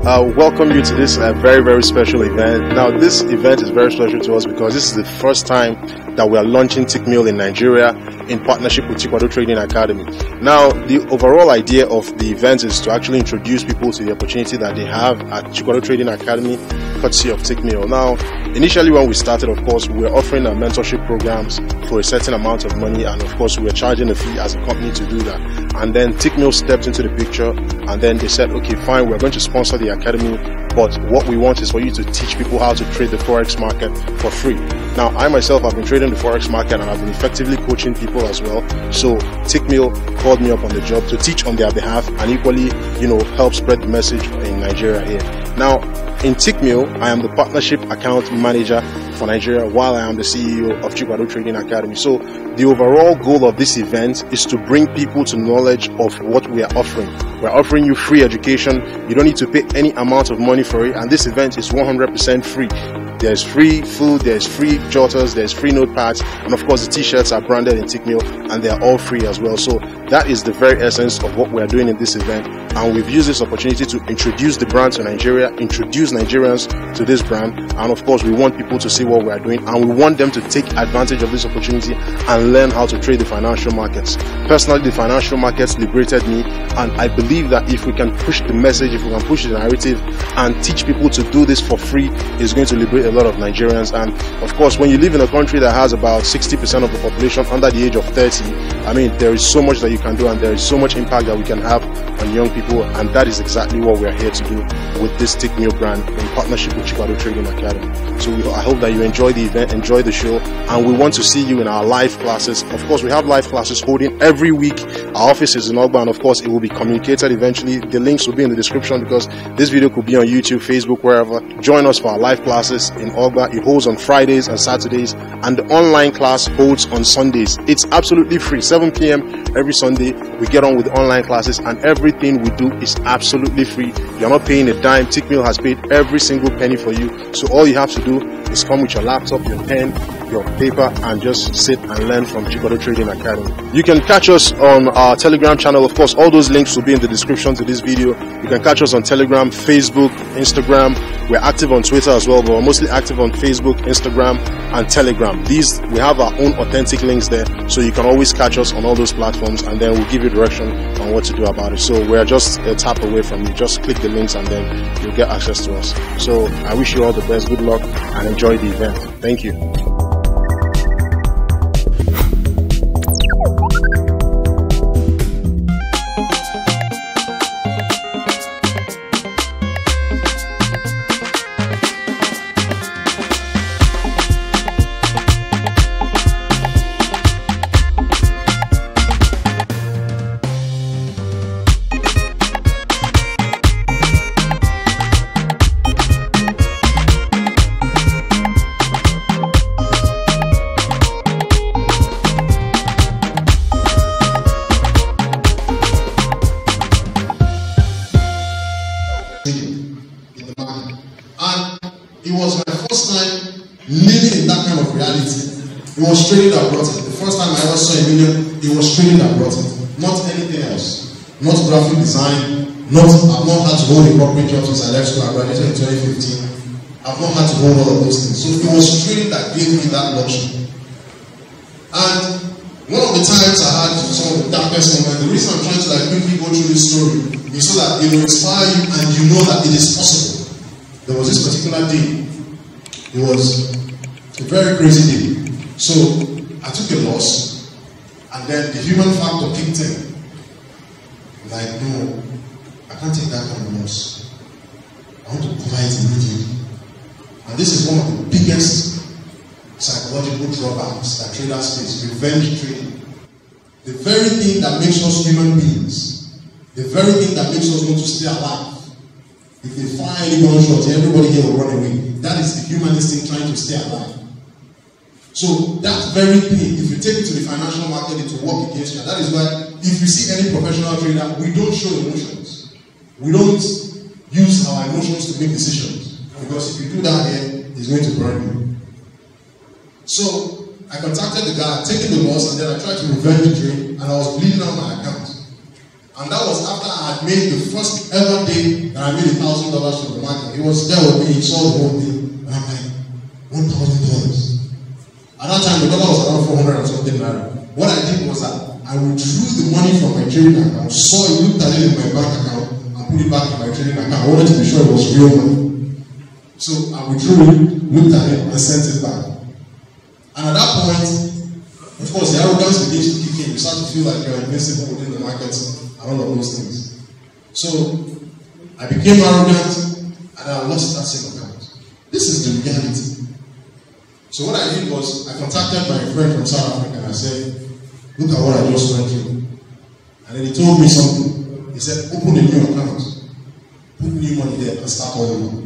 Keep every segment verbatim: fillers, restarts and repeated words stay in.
uh, welcome you to this uh, very, very special event. Now, this event is very special to us because this is the first time that we are launching Tickmill in Nigeria in partnership with Chikwado Trading Academy. Now, the overall idea of the event is to actually introduce people to the opportunity that they have at Chikwado Trading Academy, courtesy of Tickmill. Now, initially when we started, of course, we were offering our mentorship programs for a certain amount of money, and of course, we were charging a fee as a company to do that. And then Tickmill stepped into the picture, and then they said, okay, fine, we're going to sponsor the academy, but what we want is for you to teach people how to trade the Forex market for free. Now, I myself have been trading the Forex market and I've been effectively coaching people as well. So Tickmill called me up on the job to teach on their behalf and equally, you know, help spread the message in Nigeria here. Now, in Tickmill, I am the partnership account manager for Nigeria while I am the C E O of Chikwado Trading Academy. So the overall goal of this event is to bring people to knowledge of what we are offering. We're offering you free education. You don't need to pay any amount of money for it, and this event is one hundred percent free. There's free food, there's free jotters, there's free notepads, and of course the t-shirts are branded in Tickmill and they're all free as well. So that is the very essence of what we're doing in this event, and we've used this opportunity to introduce the brand to Nigeria, introduce Nigerians to this brand, and of course we want people to see what we're doing, and we want them to take advantage of this opportunity and learn how to trade the financial markets. Personally, the financial markets liberated me, and I believe that if we can push the message, if we can push the narrative and teach people to do this for free, it's going to liberate a lot of Nigerians. And of course, when you live in a country that has about sixty percent of the population under the age of thirty, I mean, there is so much that you can do, and there is so much impact that we can have on young people, and that is exactly what we are here to do with this Tickmill brand in partnership with Chikwado Trading Academy. So we, I hope that you enjoy the event, enjoy the show, and we want to see you in our live classes. Of course, we have live classes holding every week. Our office is in Ogba, and of course, it will be communicated eventually. The links will be in the description because this video could be on YouTube, Facebook, wherever. Join us for our live classes in Ogba. It holds on Fridays and Saturdays, and the online class holds on Sundays. It's absolutely free. seven p m every Sunday, we get on with the online classes, and everything we do is absolutely free. You're not paying a dime. Tickmill has paid every single penny for you. So all you have to do is come with your laptop, your pen, your paper, and just sit and learn from Chikwado Trading Academy. You can catch us on our Telegram channel. Of course, all those links will be in the description to this video. You can catch us on Telegram, Facebook, Instagram. We're active on Twitter as well, but we're mostly active on Facebook, Instagram, and Telegram. These, we have our own authentic links there, so you can always catch us on all those platforms, and then we'll give you direction on what to do about it. So we're just a tap away from you. Just click the links and then you'll get access to us. So I wish you all the best, good luck, and enjoy the event. Thank you. It was my first time living in that kind of reality. It was trading that brought it. The first time I ever saw a million, it was trading that brought it. Not anything else. Not graphic design. Not, I've not had to hold a corporate job since I left school. I graduated in twenty fifteen. I've not had to hold all of those things. So it was trading that gave me that luxury. And one of the times I had some of the darkest moments, the reason I'm trying to like quickly go through this story is so that it will inspire you and you know that it is possible. There was this particular day. It was a very crazy day. So I took a loss, and then the human factor kicked in. Like, no, I can't take that kind of loss. I want to cover it immediately. And this is one of the biggest psychological drawbacks that traders face: revenge trading. The very thing that makes us human beings, the very thing that makes us want to stay alive. If they fire any gunshot, everybody here will run away. That is the human instinct trying to stay alive. So that very thing, if you take it to the financial market, it will work against you. That is why if you see any professional trader, we don't show emotions. We don't use our emotions to make decisions. Because if you do that here, it's going to burn you. So I contacted the guy, taking the loss, and then I tried to revenge the trade, and I was bleeding out my account. And that was after I had made the first ever day that I made a thousand dollars from the market. He was there with me, he saw the whole thing. And I'm like, one thousand dollars. At that time, the dollar was around four hundred and something naira. What I did was that I withdrew the money from my trading account, saw it, looked at it in my bank account, and put it back in my trading account. I wanted to be sure it was real money. So I withdrew it, looked at it, and sent it back. And at that point, of course, the arrogance begins to kick in. You start to feel like you're invincible within the market and all of those things. So I became arrogant and I lost that same account. This is the reality. So what I did was I contacted my friend from South Africa and I said, look at what I just went through. And then he told me something. He said, open a new account, put new money there and start all over.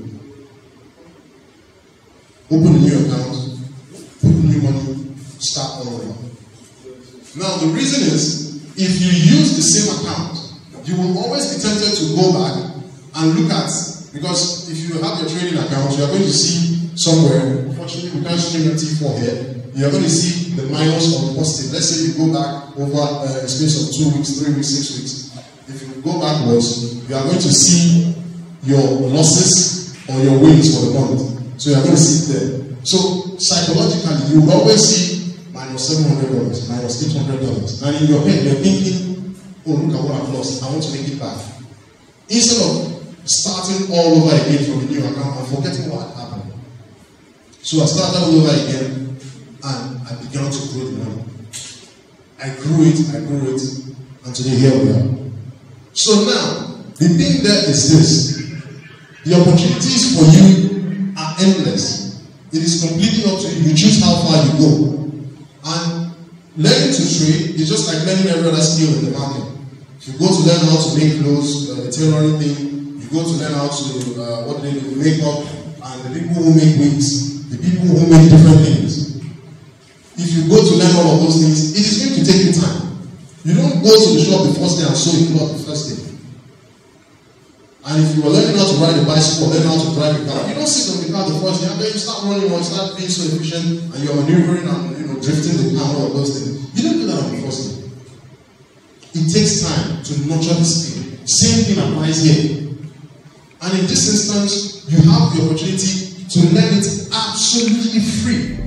Open a new account, put new money, start all over. Now the reason is, if you use the same account, you will always be tempted to go back and look at, because if you have your trading account, you are going to see somewhere, unfortunately we can't stream T four here, you are going to see the minus or the positive. Let's say you go back over uh, a space of two weeks, three weeks, six weeks. If you go backwards, you are going to see your losses or your wins for the month. So you are going to see it there. So psychologically, you will always see minus seven hundred dollars, minus eight hundred dollars. And in your head, you're thinking, oh, look at what I've lost. I want to make it back. Instead of starting all over again from a new account and forgetting what had happened. So I started all over again and I began to grow the money. I grew it, I grew it, and today here we are. So now, the thing there is this. The opportunities for you are endless. It is completely up to you. You choose how far you go. And learning to trade is just like learning every other skill in the market. If you go to learn how to make clothes, uh, the tailoring thing, you go to learn how to, uh, what they do, makeup, and the people who make wigs, the people who make different things. If you go to learn all of those things, it is going to take you time. You don't go to the shop the first day and sew a cloth the first day. And if you are learning how to ride a bicycle, learning how to drive a car, you don't sit on the car the first day, and then you start running or you start being so efficient, and you're maneuvering and you know drifting the car and all of those things. You don't do that on the first day. It takes time to nurture this thing. Same thing applies here. And in this instance, you have the opportunity to learn it absolutely free.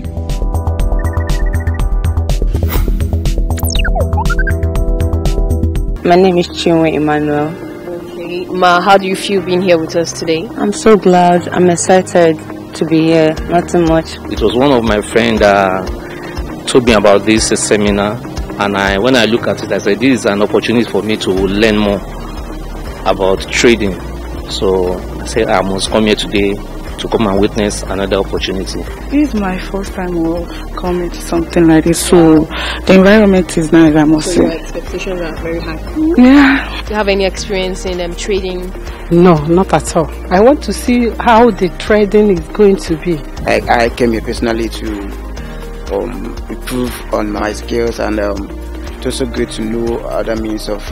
My name is Chinwe Emmanuel. Okay, Ma, how do you feel being here with us today? I'm so glad. I'm excited to be here. Nothing much. It was one of my friends that told me about this uh, seminar, and I, when I look at it, I said this is an opportunity for me to learn more about trading. So I said I must come here today to come and witness another opportunity. This is my first time of coming to something like this, so the environment is nice, I must so say. Your expectations are very high. Yeah. Do you have any experience in um, trading? No, not at all. I want to see how the trading is going to be. I, I came here personally to um, improve on my skills, and um, it's also good to know other means of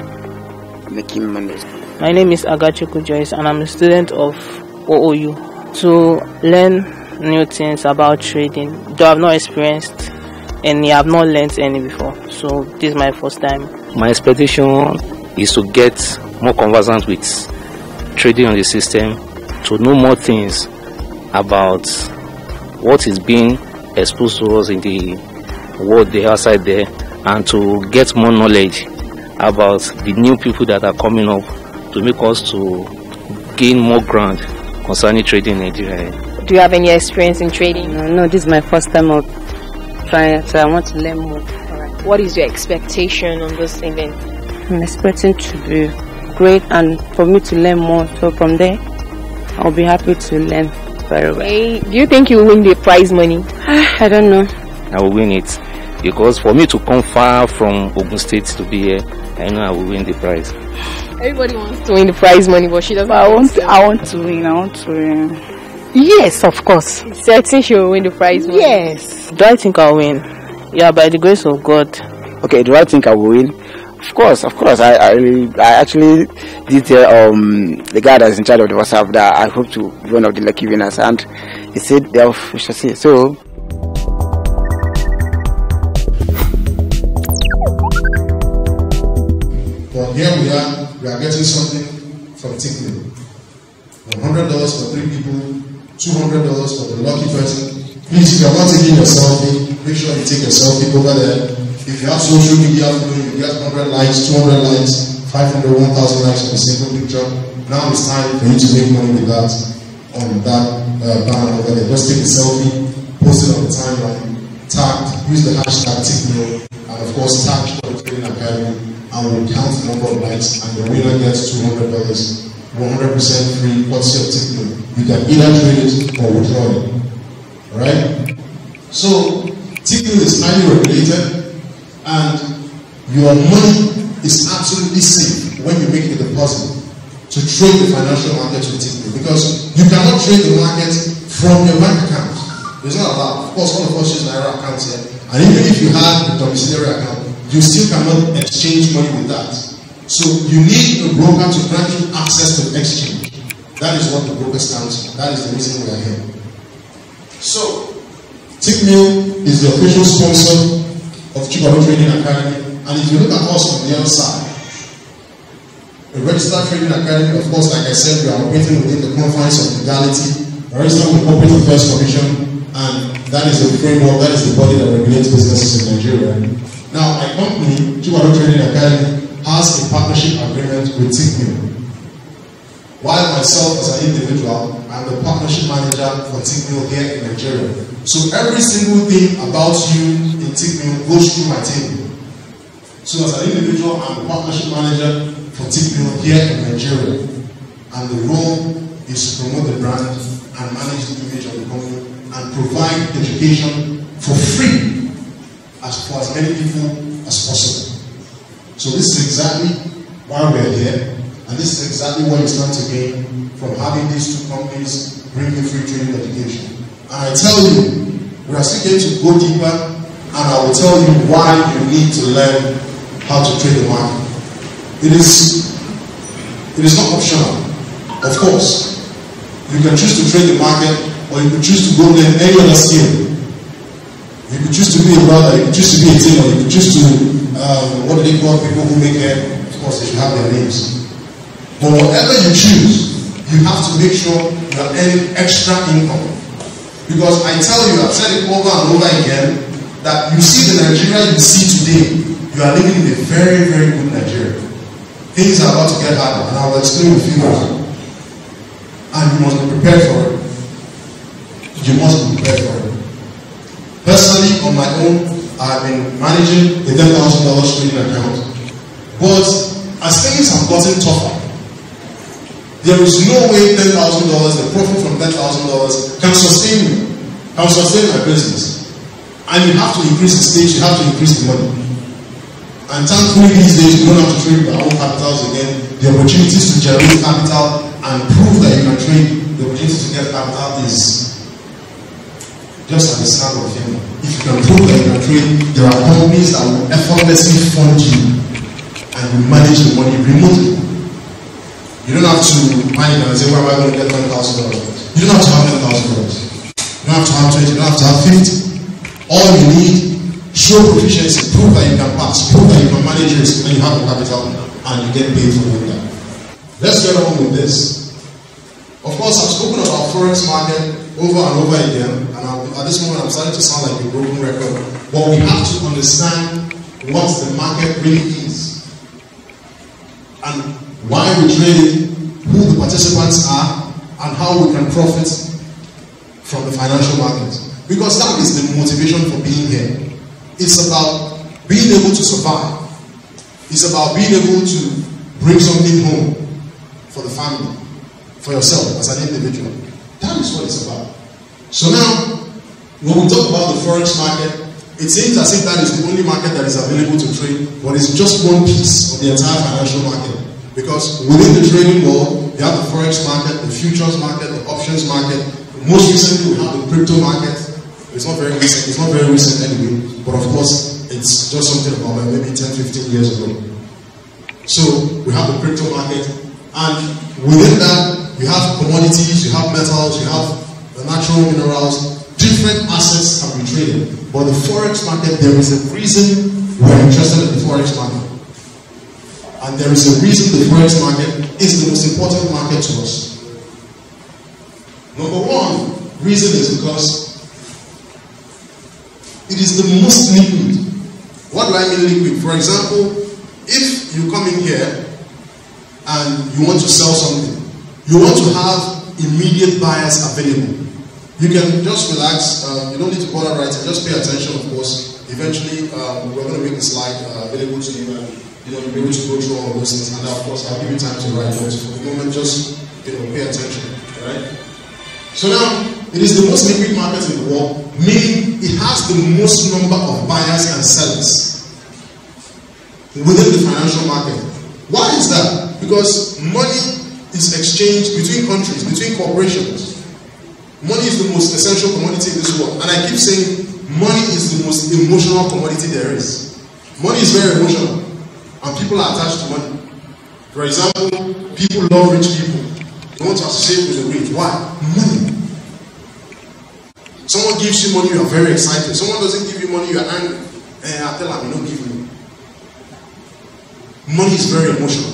um, making money. My name is Agachuku Joyce, and I'm a student of O O U. To learn new things about trading, though I've not experienced any, I've not learned any before. So this is my first time. My expectation is to get more conversant with trading on the system, to know more things about what is being exposed to us in the world there outside there, and to get more knowledge about the new people that are coming up to make us to gain more ground concerning trading in Nigeria. Do you have any experience in trading? No, no, this is my first time of trying, so I want to learn more. Alright. What is your expectation on this event? I'm expecting to be great and for me to learn more. So from there, I'll be happy to learn very well. Hey, do you think you will win the prize money? I don't know. I will win it, because for me to come far from Ogun State to be here, I know I will win the prize. Everybody wants to win the prize money, but she doesn't. I want, to, I want to win. I want to win. Yes, of course. Certain she will win the prize money. Yes. Do I think I'll win? Yeah, by the grace of God. Okay, do I think I will win? Of course, of course. I I, I actually did tell um, the guy that's in charge of the WhatsApp that I hope to be one of the lucky winners, and he said, yeah, we shall see. So. For here we are, we are getting something from Tickmill. one hundred dollars for three people, two hundred dollars for the lucky person. Please, if you are not taking your selfie, make sure you take your selfie over there. If you have social media following, you get one hundred likes, two hundred likes, five hundred, one thousand likes on a single picture. Now it's time for you to make money with that on that uh, banner over there. Just take a selfie, post it on the timeline, tag, use the hashtag Tickmill, and of course tag Chikwado Trading Academy, and we'll count the number of likes, and the winner gets two hundred dollars, one hundred percent free, courtesy of Tickmill. You can either trade it or withdraw it. Alright? So, Tickmill is highly regulated, and your money is absolutely safe when you make a deposit to trade the financial market with Tickmill, because you cannot trade the market from your bank account. It's not allowed. Of course, all of us use Naira accounts here, and even if you have a domiciliary account, you still cannot exchange money with that. So you need a broker to grant you access to exchange. That is what the broker stands for. That is the reason we are here. So, Tickmill is the official sponsor of Chikwado Trading Academy, and if you look at us on the other side, a registered trading academy, of course, like I said, we are operating within the confines of legality, registered with the Corporate Affairs Commission, and that is the framework, that is the body that regulates businesses in Nigeria. Now, my company, Chikwado Trading Academy, has a partnership agreement with Tickmill. While myself as an individual, I'm the partnership manager for Tickmill here in Nigeria. So every single thing about you in Tickmill goes through my table. So as an individual, I'm the partnership manager for Tickmill here in Nigeria. And the role is to promote the brand and manage the image of the company and provide education for free as for as many people as possible. So this is exactly why we're here, and this is exactly what you stand to gain from having these two companies bring you free trading education. And I tell you, we are still going to go deeper, and I will tell you why you need to learn how to trade the market. It is, it is not optional. Of course, you can choose to trade the market, or you can choose to go learn any other skill. You could choose to be a brother, you could choose to be a tailor, you could choose to, um, what do they call people who make hair? Of course, they should have their names. But whatever you choose, you have to make sure you are earning extra income. Because I tell you, I've said it over and over again, that you see the Nigeria you see today, you are living in a very, very good Nigeria. Things are about to get harder, and I will explain with you why. And you must be prepared for it. You must be prepared for it. Personally, on my own, I've been managing a ten thousand dollars trading account. But as things have gotten tougher, there is no way ten thousand dollars, the profit from ten thousand dollars, can sustain me, can sustain my business. And you have to increase the stage, you have to increase the money. And thankfully these days, you don't have to trade with our own capitals again. The opportunities to generate capital and prove that you can trade, the opportunity to get capital is just at the snap of a finger. If you can prove that you can trade, there are companies that will effortlessly fund you and will manage the money remotely. You don't have to panic and say, where am I going to get ten thousand dollars? You don't have to have ten thousand dollars. You don't have to have twenty, you don't have to have fifty. All you need, show proficiency, prove that you can pass, prove that you can manage risk, and you have the capital, and you get paid for doing that. Let's get on with this. Of course, I've spoken about Forex market over and over again, and I'm, at this moment I'm starting to sound like a broken record. But we have to understand what the market really is, and why we trade it, who the participants are, and how we can profit from the financial market. Because that is the motivation for being here. It's about being able to survive. It's about being able to bring something home for the family, for yourself as an individual. That is what it's about. So now, when we talk about the Forex market, it seems as if that is the only market that is available to trade, but it's just one piece of the entire financial market. Because within the trading world, you have the Forex market, the futures market, the options market. Most recently, we have the crypto market. It's not very recent, it's not very recent anyway, but of course, it's just something about maybe ten, fifteen years ago. So, we have the crypto market, and within that, you have commodities, you have metals, you have the natural minerals, different assets can be traded. But the Forex market, there is a reason we're interested in the Forex market. And there is a reason the Forex market is the most important market to us. Number one reason is because it is the most liquid. What do I mean liquid? For example, if you come in here and you want to sell something, you want to have immediate buyers available. You can just relax, uh, you don't need to bother writing, just pay attention, of course. Eventually, um, we're going to make the slide uh, available to you, and you know, you'll be able to go through all of those things. And of course, I'll give you time to write notes. For the moment, just you know, pay attention. Right? So now, it is the most liquid market in the world, meaning it has the most number of buyers and sellers within the financial market. Why is that? Because money is exchanged between countries, between corporations. Money is the most essential commodity in this world. And I keep saying, money is the most emotional commodity there is. Money is very emotional. And people are attached to money. For example, people love rich people. They want to associate with the rich. Why? Money. Someone gives you money, you are very excited. Someone doesn't give you money, you are angry. And I tell them, you don't give me. Money is very emotional.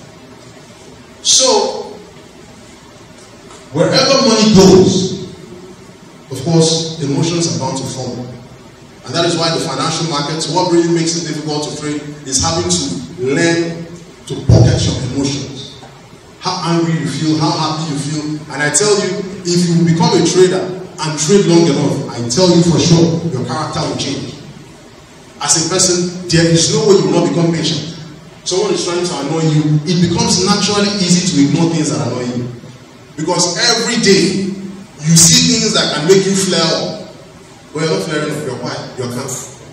So, wherever money goes, of course, emotions are bound to follow. And that is why the financial markets, what really makes it difficult to trade is having to learn to pocket your emotions. How angry you feel, how happy you feel. And I tell you, if you become a trader and trade long enough, I tell you for sure, your character will change. As a person, there is no way you will not become patient. Someone is trying to annoy you, it becomes naturally easy to ignore things that annoy you. Because every day, you see things that can make you flare up. Well, you're not flaring up, you're quiet, you're calm.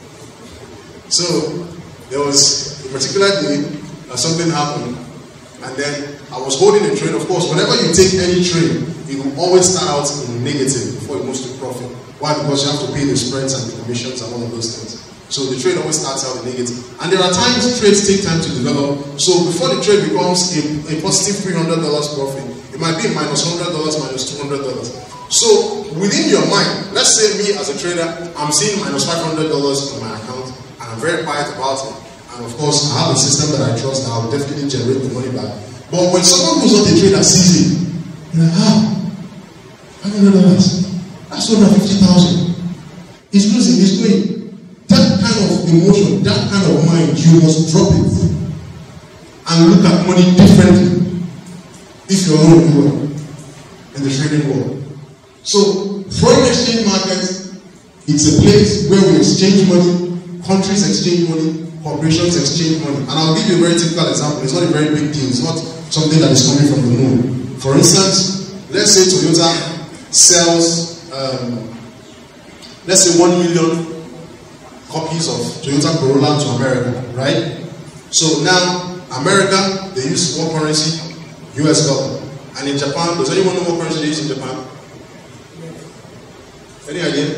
So, there was a particular day that something happened, and then I was holding a trade. Of course, whenever you take any trade, it will always start out in negative before it moves to profit. Why? Because you have to pay the spreads and the commissions and all of those things. So the trade always starts out in negative. And there are times trades take time to develop. So before the trade becomes a, a positive three hundred dollars profit, it might be minus one hundred dollars, minus two hundred dollars. So within your mind, let's say me as a trader, I'm seeing minus five hundred dollars on my account, and I'm very quiet about it. And of course, I have a system that I trust that I will definitely generate the money back. But when someone who's not a trader sees it, you're like, ah, five hundred dollars, that's two hundred fifty thousand. It's losing, it's going. That kind of emotion, that kind of mind, you must drop it and look at money differently if you're not doing well in the trading world. So, foreign exchange market, it's a place where we exchange money, countries exchange money, corporations exchange money. And I'll give you a very typical example. It's not a very big deal. It's not something that is coming from the moon. For instance, let's say Toyota sells, um, let's say one million copies of Toyota Corolla to America, right? So now, America, they use what currency? U S dollar. And in Japan, does anyone know what currency they use in Japan? Any idea?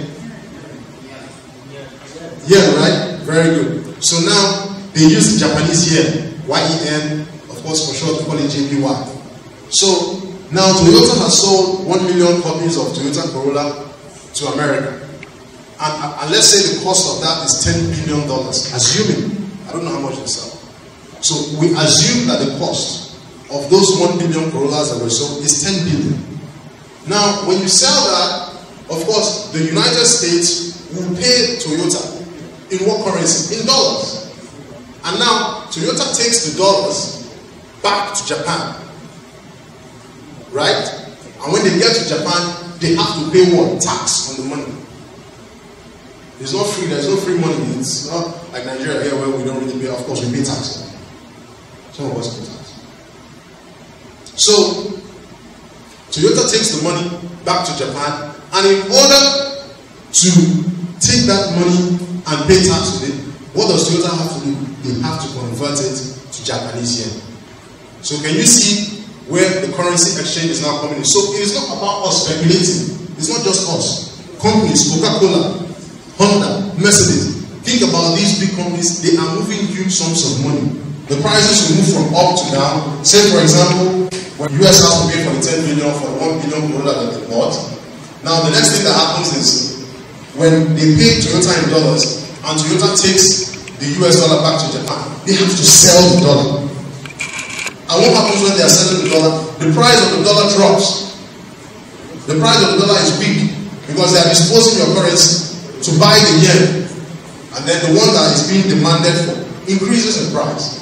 Yeah, right? Very good. So now, they use the Japanese yen, Y E N, of course for short, we call it J P Y. So, now Toyota has sold one million copies of Toyota Corolla to America. And, and let's say the cost of that is ten billion dollars, assuming, I don't know how much they sell. So we assume that the cost of those one billion Corollas that were sold is ten billion. Now, when you sell that, of course, the United States will pay Toyota in what currency? In dollars. And now, Toyota takes the dollars back to Japan. Right? And when they get to Japan, they have to pay what? Tax on the money. It's not free, there's no free money. It's not like Nigeria here where we don't really pay. Of course, we pay tax. Some of us pay tax. So, Toyota takes the money back to Japan, and in order to take that money and pay tax with it, what does Toyota have to do? They have to convert it to Japanese yen. So, can you see where the currency exchange is now coming in? So, it is not about us speculating. It's not just us. Companies, Coca-Cola, Honda, Mercedes. Think about these big companies. They are moving huge sums of money. The prices will move from up to down. Say, for example, when U S has to pay for the ten billion for the one billion Corolla that they bought. Now, the next thing that happens is when they pay Toyota in dollars and Toyota takes the U S dollar back to Japan, they have to sell the dollar. And what happens when they are selling the dollar? The price of the dollar drops. The price of the dollar is weak because they are disposing your currency to buy the yen. And then the one that is being demanded for increases in price.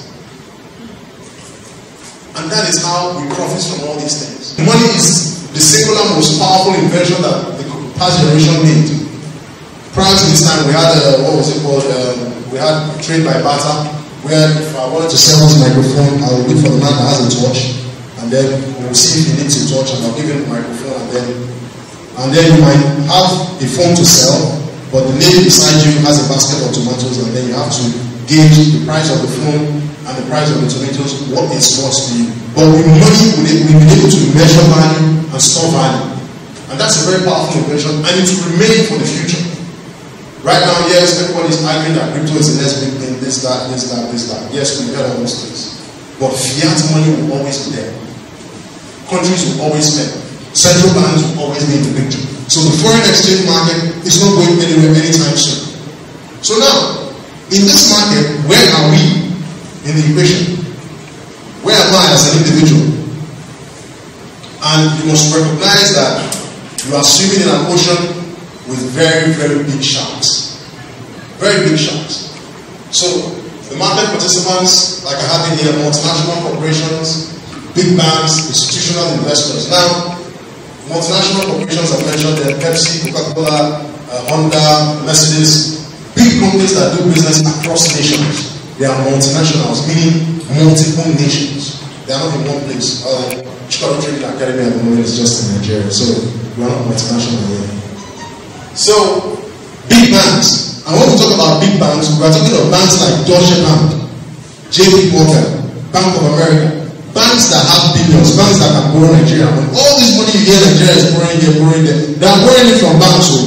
And that is how we profit from all these things. Money is the singular most powerful invention that the past generation made. Prior to this time, we had a, what was it called? Um, we had trade by barter, where if I wanted to sell this microphone, I will wait for the man that has a torch, and then we will see if he needs a torch, and I'll give him the microphone, and then and then you might have a phone to sell, but the lady beside you has a basket of tomatoes, and then you have to gauge the price of the phone and the price of the tomatoes, what is worth to you. But with money, we'll be able to measure value and store value. And that's a very powerful invention, and it will remain for the future. Right now, yes, everybody is arguing that crypto is the next big thing, this, that, this, that, this, that. Yes, we heard all those things. But fiat money will always be there. Countries will always spend. Central banks will always be in the picture. So the foreign exchange market is not going anywhere anytime soon. So now, in this market, where are we in the equation? Where am I as an individual? And you must recognize that you are swimming in an ocean with very, very big sharks. Very big sharks. So, the market participants, like I have in here, multinational corporations, big banks, institutional investors. Now, multinational corporations I've mentioned there, Pepsi, Coca-Cola, uh, Honda, Mercedes, big companies that do business across nations. They are multinationals, meaning multiple nations. They are not in one place. Uh, Chicago Trading Academy at the moment is just in Nigeria, so we are not multinational here. So, big banks. And when we talk about big banks, we are talking of banks like Deutsche Bank, J P Morgan, Bank of America, banks that have billions, banks that can borrow Nigeria. When all this money you hear Nigeria is borrowing here, borrowing there, they are borrowing it from banks. So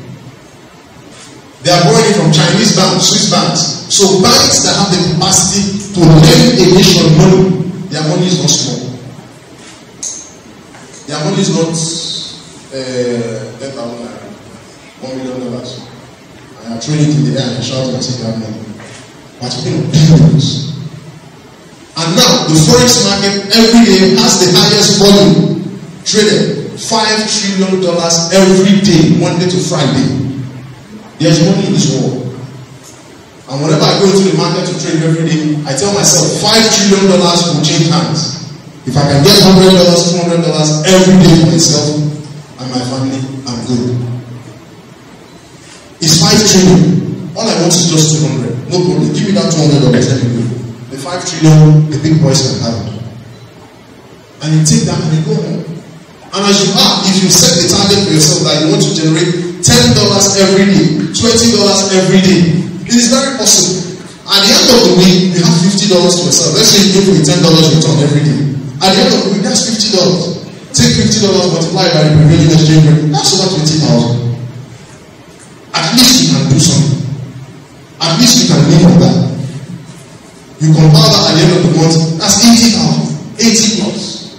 they are borrowing it from Chinese banks, Swiss banks. So banks that have the capacity to lend a nation money, their money is not small. Their money is not uh, ten thousand naira. One million dollars. I have trained it in the air and shout and say that money. But we're billions. And now the forex market every day has the highest volume traded. Five trillion dollars every day, Monday to Friday. There's money in this world. And whenever I go into the market to trade every day, I tell myself five trillion dollars will change hands. If I can get one hundred dollars, two hundred dollars every day for myself and my family, I'm good. It's five trillion. All I want is just two hundred. No problem. Give me that two hundred dollars, let me go. The five trillion, the big boys can have it. And you take that and you go home. And as you are, if you set the target for yourself that you want to generate ten dollars every day, twenty dollars every day, it is very possible. At the end of the week, you have fifty dollars to yourself. Let's say you give me ten dollars return every day. At the end of the week, that's fifty dollars. Take fifty dollars, multiply by the prevailing exchange rate, that's over twenty thousand. At least you can do something. At least you can live on that. You compile that at the end of the month, that's eighty thousand. eighty plus.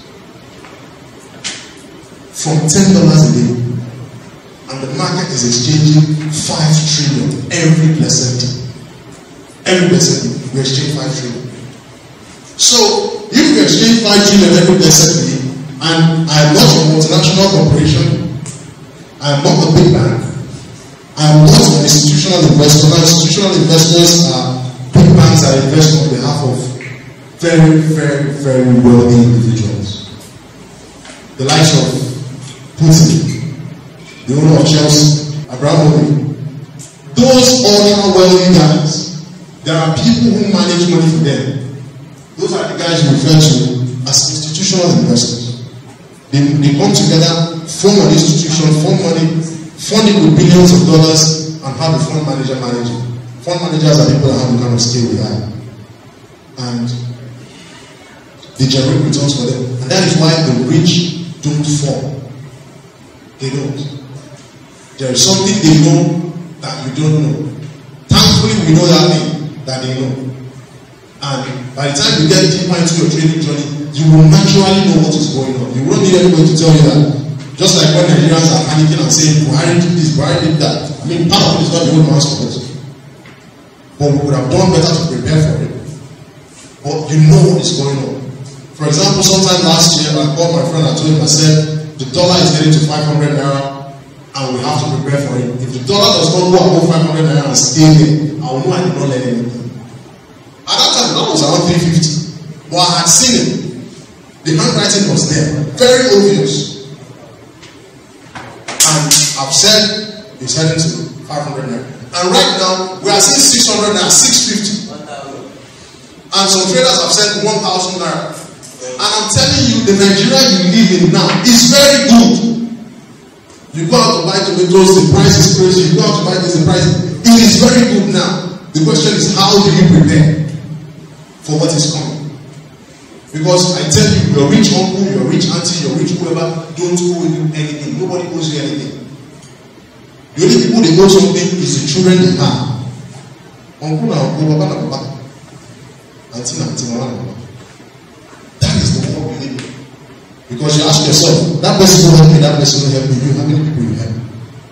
From ten dollars a day. And the market is exchanging five trillion every blessed day. Every blessed day, we exchange five trillion. So, if we exchange five trillion every blessed day, and I'm not a multinational corporation, I'm not a big bank, I'm not an institutional investor. Now, institutional investors are big banks that invest on behalf of very, very, very wealthy individuals. The likes of Putin, the owner of Chelsea, Abramovich. Those ultra wealthy guys, there are people who manage money for them. Those are the guys you refer to as institutional investors. They, they come together, form an institution, form money, fund it with billions of dollars, and have a fund manager manage it. Fund managers are people that have the kind of skill we have. And they generate returns for them. And that is why the rich don't fall. They don't. There is something they know that you don't know. Thankfully, we know that thing that they know. And by the time you get deeper into your trading journey, you will naturally know what is going on. You won't need anybody to tell you that. Just like when Nigerians are panicking and saying, Buhari did this, Buhari did that. I mean, part of it is not the old man's fault. But we would have done better to prepare for it. But you know what is going on. For example, sometime last year, I called my friend, I told him, I said, the dollar is getting to five hundred naira and we have to prepare for it. If the dollar does not go above five hundred naira and stay there, I will know I did not let anything. At that time, that was around three fifty. But I had seen it. The handwriting was there. Very obvious. And I've said it's heading to five hundred naira. And right now, we are seeing six hundred naira, six fifty. And some traders have said one thousand naira. And I'm telling you, the Nigeria you live in now is very good. You go out to buy tomatoes, the price is crazy. You go out to buy this, the price. It is very good now. The question is, how do you prepare for what is coming? Because I tell you, your rich uncle, your rich auntie, your rich whoever don't owe you anything. Nobody owes you anything. The only people they owe something is the children they have. Uncle na uncle, baba na baba, auntie na auntie, mama na mama. That is the world we live in. Because you ask yourself, that person will help me, that person will help me. You, how many people you help?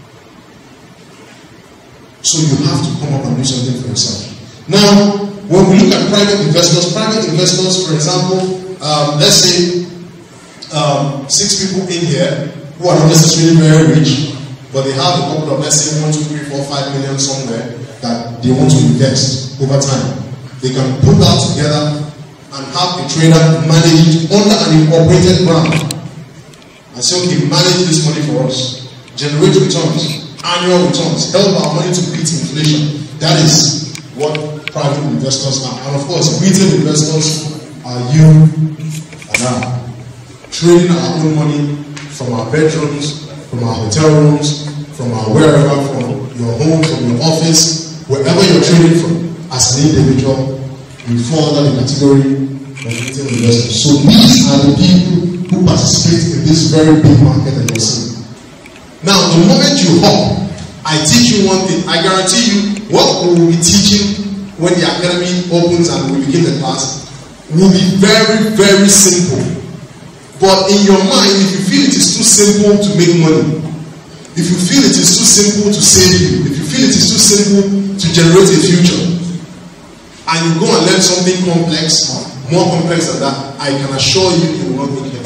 So you have to come up and do something for yourself. Now, when we look at private investors, private investors, for example, um, let's say um, six people in here who are not necessarily very rich, but they have a couple of, let's say, one, two, three, four, five million somewhere that they want to invest over time. They can put that together and have a trader manage it under an incorporated brand and say, okay, manage this money for us, generate returns, annual returns, help our money to beat inflation. That is what private investors are. And of course, retail investors are you and I, trading our own money from our bedrooms, from our hotel rooms, from our wherever, from your home, from your office, wherever you're trading from as an individual. We fall under the category of retail investors. So these are the people who participate in this very big market that you're seeing. Now, the moment you hop, I teach you one thing. I guarantee you, what we will be teaching when the academy opens and we begin the class will be very, very simple. But in your mind, if you feel it is too simple to make money, if you feel it is too simple to save you, if you feel it is too simple to generate a future, and you go and learn something complex, more complex than that, I can assure you, you will not make it.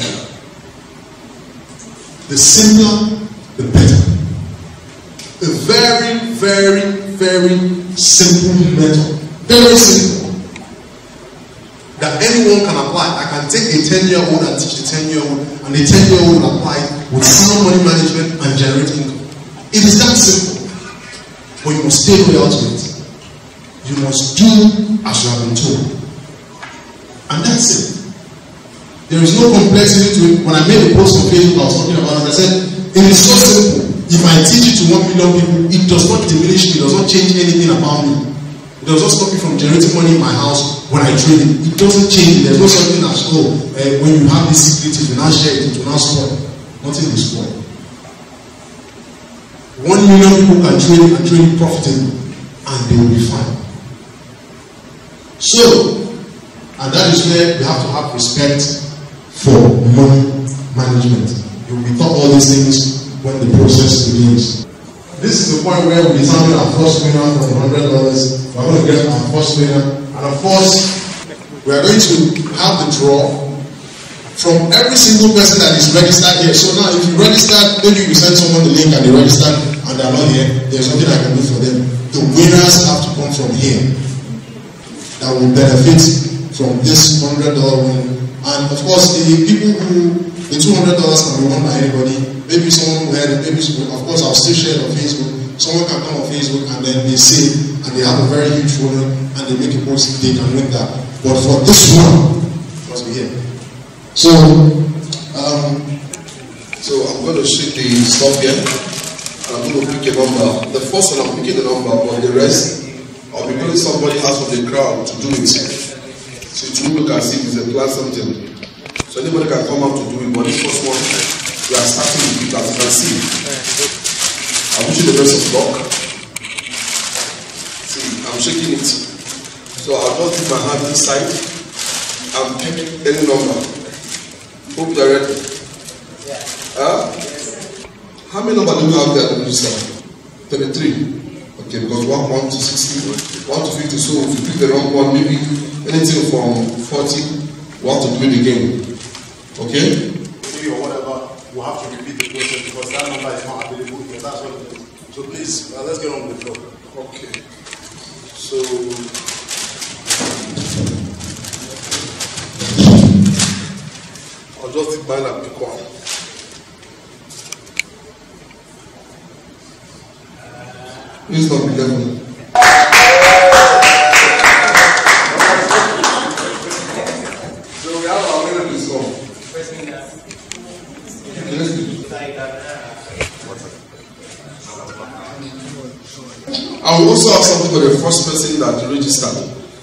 The simpler, the better. A very, very, very simple method. Very simple. That anyone can apply. I can take a ten-year-old and teach the ten-year-old, and the ten-year-old apply with sound money management and generate income. It is that simple. But you must stay loyal to it. You must do as you have been told. And that's it. There is no complexity to it. When I made a post on Facebook, I was talking about it. I said, it is so simple. If I teach it to one million people, it does not diminish me, it does not change anything about me. It does not stop me from generating money in my house when I trade it. It doesn't change it. There's no something that's, oh, uh, when you have this secret, if you now share it, it will now spoil. Nothing will spoil. One million people can trade and trade profitably, and they will be fine. So, and that is where we have to have respect for money management. You will be taught all these things when the process begins. This is the point where we determine our first winner from one hundred dollars. We're going to get our first winner. And of course, we are going to have the draw from every single person that is registered here. So now, if you registered, maybe you send someone the link and they registered and they're not here, there's nothing I can do for them. The winners have to come from here that will benefit from this one hundred dollars win. And of course, the people who, the two hundred dollars can be won by anybody. Maybe someone who had it, maybe, of course, I'll still share it on Facebook. Someone can come on Facebook and then they say, and they have a very huge following, and they make a post, they can win that. But for this one, it must be here. So, um, so I'm going to shoot the stuff here, and I'm going to pick a number. The first one, I'm picking the number, but the rest, I'll be putting somebody else from the crowd to do it. So to look and see if it's a class something. So anybody can come out to do it, but this first one, we are starting with it, as you can see. I wish you the best of luck. See, I'm shaking it. So I'll just put my hand inside and pick any number. Hope you're ready. Huh? How many numbers do you have there, thirty-three. Okay, because one, one to sixty, one to fifty, so if you pick the wrong one, maybe anything from forty, We have to do it again. Okay? Or whatever, we'll have to repeat the process because that number is not available here. That's what it is. So please, uh, let's get on with the floor. Okay. So, I'll just take mine and pick one. Please not be eleven. So we have our winner to score. Okay, let's do it. I will also have something for the first person that registered.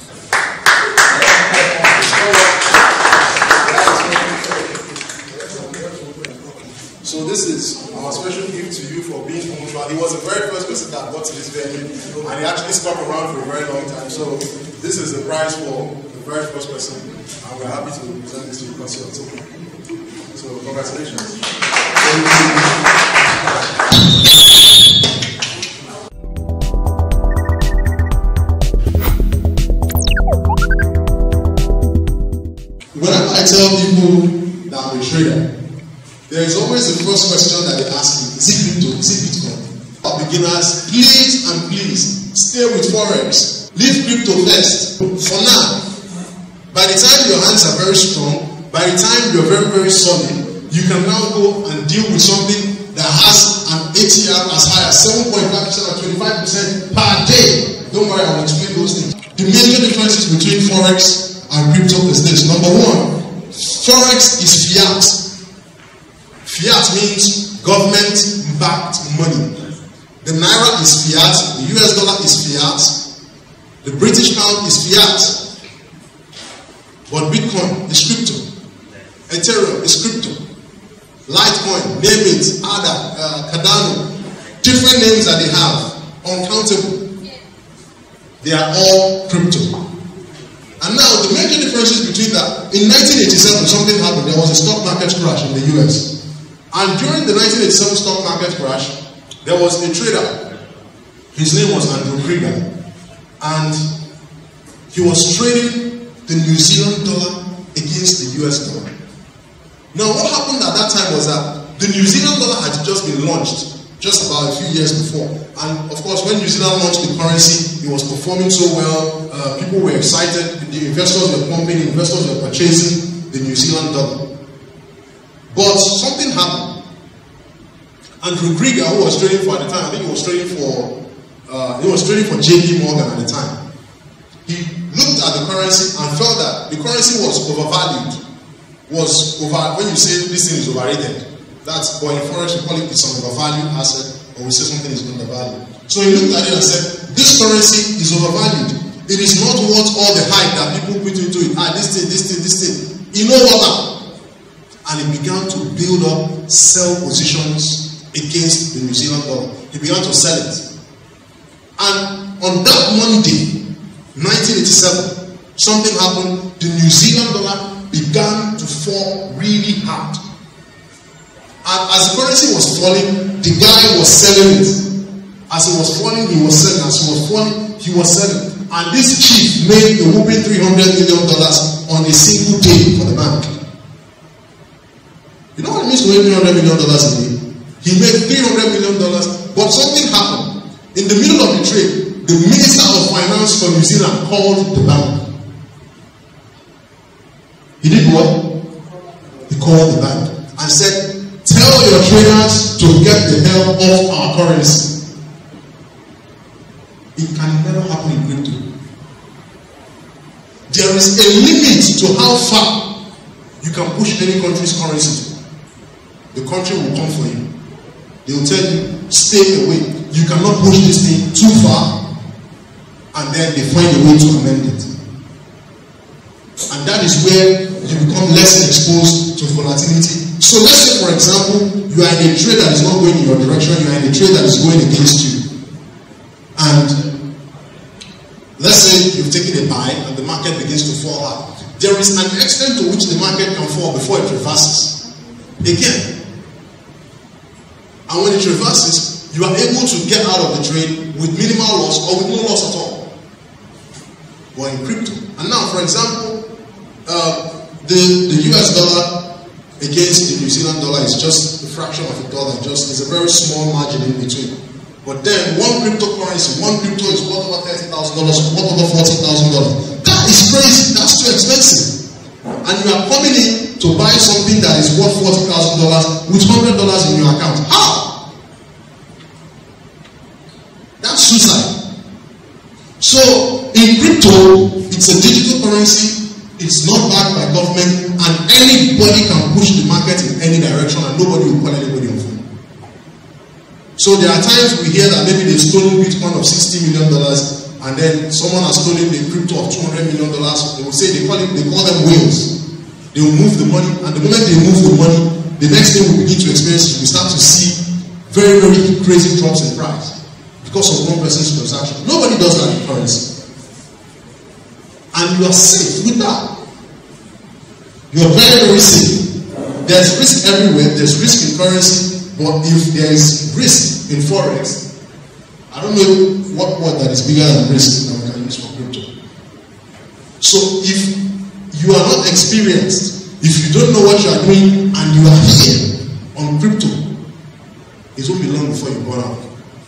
So this is our special gift to you for being punctual. He was the very first person that got to this venue, and he actually stuck around for a very long time. So this is the prize for the very first person, and we're happy to present this to you because you're so. So congratulations. Thank you. When I tell people that I'm a trader, there is always the first question that they ask me, is it crypto, is it Bitcoin? For beginners, please and please stay with Forex. Leave crypto first. For now, by the time your hands are very strong, by the time you're very, very solid, you can now go and deal with something that has an A T R as high as seven point five percent or twenty-five percent per day. Don't worry, I will explain those things. The major differences between Forex and crypto is this. Number one, Forex is fiat. Fiat means government-backed money. The Naira is fiat, the U S dollar is fiat, the British pound is fiat. But Bitcoin is crypto. Ethereum is crypto. Litecoin, name it, A D A, uh, Cardano, different names that they have, uncountable. They are all crypto. And now the major differences between that, in nineteen eighty-seven something happened. There was a stock market crash in the U S. And during the nineteen eighty-seven stock market crash, there was a trader. His name was Andrew Krieger. And he was trading the New Zealand dollar against the U S dollar. Now what happened at that time was that the New Zealand dollar had just been launched just about a few years before. And of course, when New Zealand launched the currency, it was performing so well. Uh, people were excited. The investors were pumping, investors were purchasing the New Zealand dollar. But something happened. Andrew Krieger, who was trading for at the time, I think he was trading for, uh, he was trading for J P Morgan at the time. He looked at the currency and felt that the currency was overvalued. Was over, when you say this thing is overrated, that's, but in Forex we call it it's an overvalued asset, or we say something is undervalued. So he looked at it and said, this currency is overvalued. It is not worth all the hype that people put into it. Ah, this thing, this thing, this thing. You know what happened? And he began to build up sell positions against the New Zealand dollar. He began to sell it. And on that Monday, nineteen eighty-seven, something happened. The New Zealand dollar began to fall really hard. And as the currency was falling, the guy was selling it. As it was falling, he was selling. As it was falling, he was selling. And this chief made a whopping three hundred million dollars on a single day for the bank. You know what it means to make three hundred million dollars a day? He made three hundred million dollars, but something happened. In the middle of the trade, the Minister of Finance for New Zealand called the bank. He did what? He called the bank and said, tell your traders to get the hell off our currency. It can never happen in crypto. There is a limit to how far you can push any country's currency to. The country will come for you. They will tell you, stay away. You cannot push this thing too far, and then they find a way to amend it. And that is where you become less exposed to volatility. So let's say, for example, you are in a trade that is not going in your direction, you are in a trade that is going against you. And let's say you've taken a buy and the market begins to fall out. There is an extent to which the market can fall before it reverses. Again. And when it reverses, you are able to get out of the trade with minimal loss or with no loss at all. Or in crypto. And now, for example, uh, the, the U S dollar against the New Zealand dollar is just a fraction of a dollar, just is a very small margin in between. But then one cryptocurrency, one crypto is worth over thirty thousand dollars, worth over forty thousand dollars. That is crazy, that's too expensive. And you are coming in to buy something that is worth forty thousand dollars with one hundred dollars in your account. How? That's suicide. So in crypto, it's a digital currency, it's not backed by government, and anybody can push the market in any direction and nobody will call anybody on phone. So there are times we hear that maybe they've stolen Bitcoin of sixty million dollars and then someone has stolen the crypto of two hundred million dollars. They will say they call it, they call them whales. They will move the money, and the moment they move the money, the next thing we begin to experience is we start to see very, very crazy drops in price because of one person's transaction. Nobody does that in currency. And you are safe with that. You are very, very safe. There's risk everywhere. There's risk in currency, but if there is risk in forex, I don't know what word that is bigger than risk that we can use for crypto. So if you are not experienced, if you don't know what you are doing, and you are here on crypto, it won't be long before you burn out.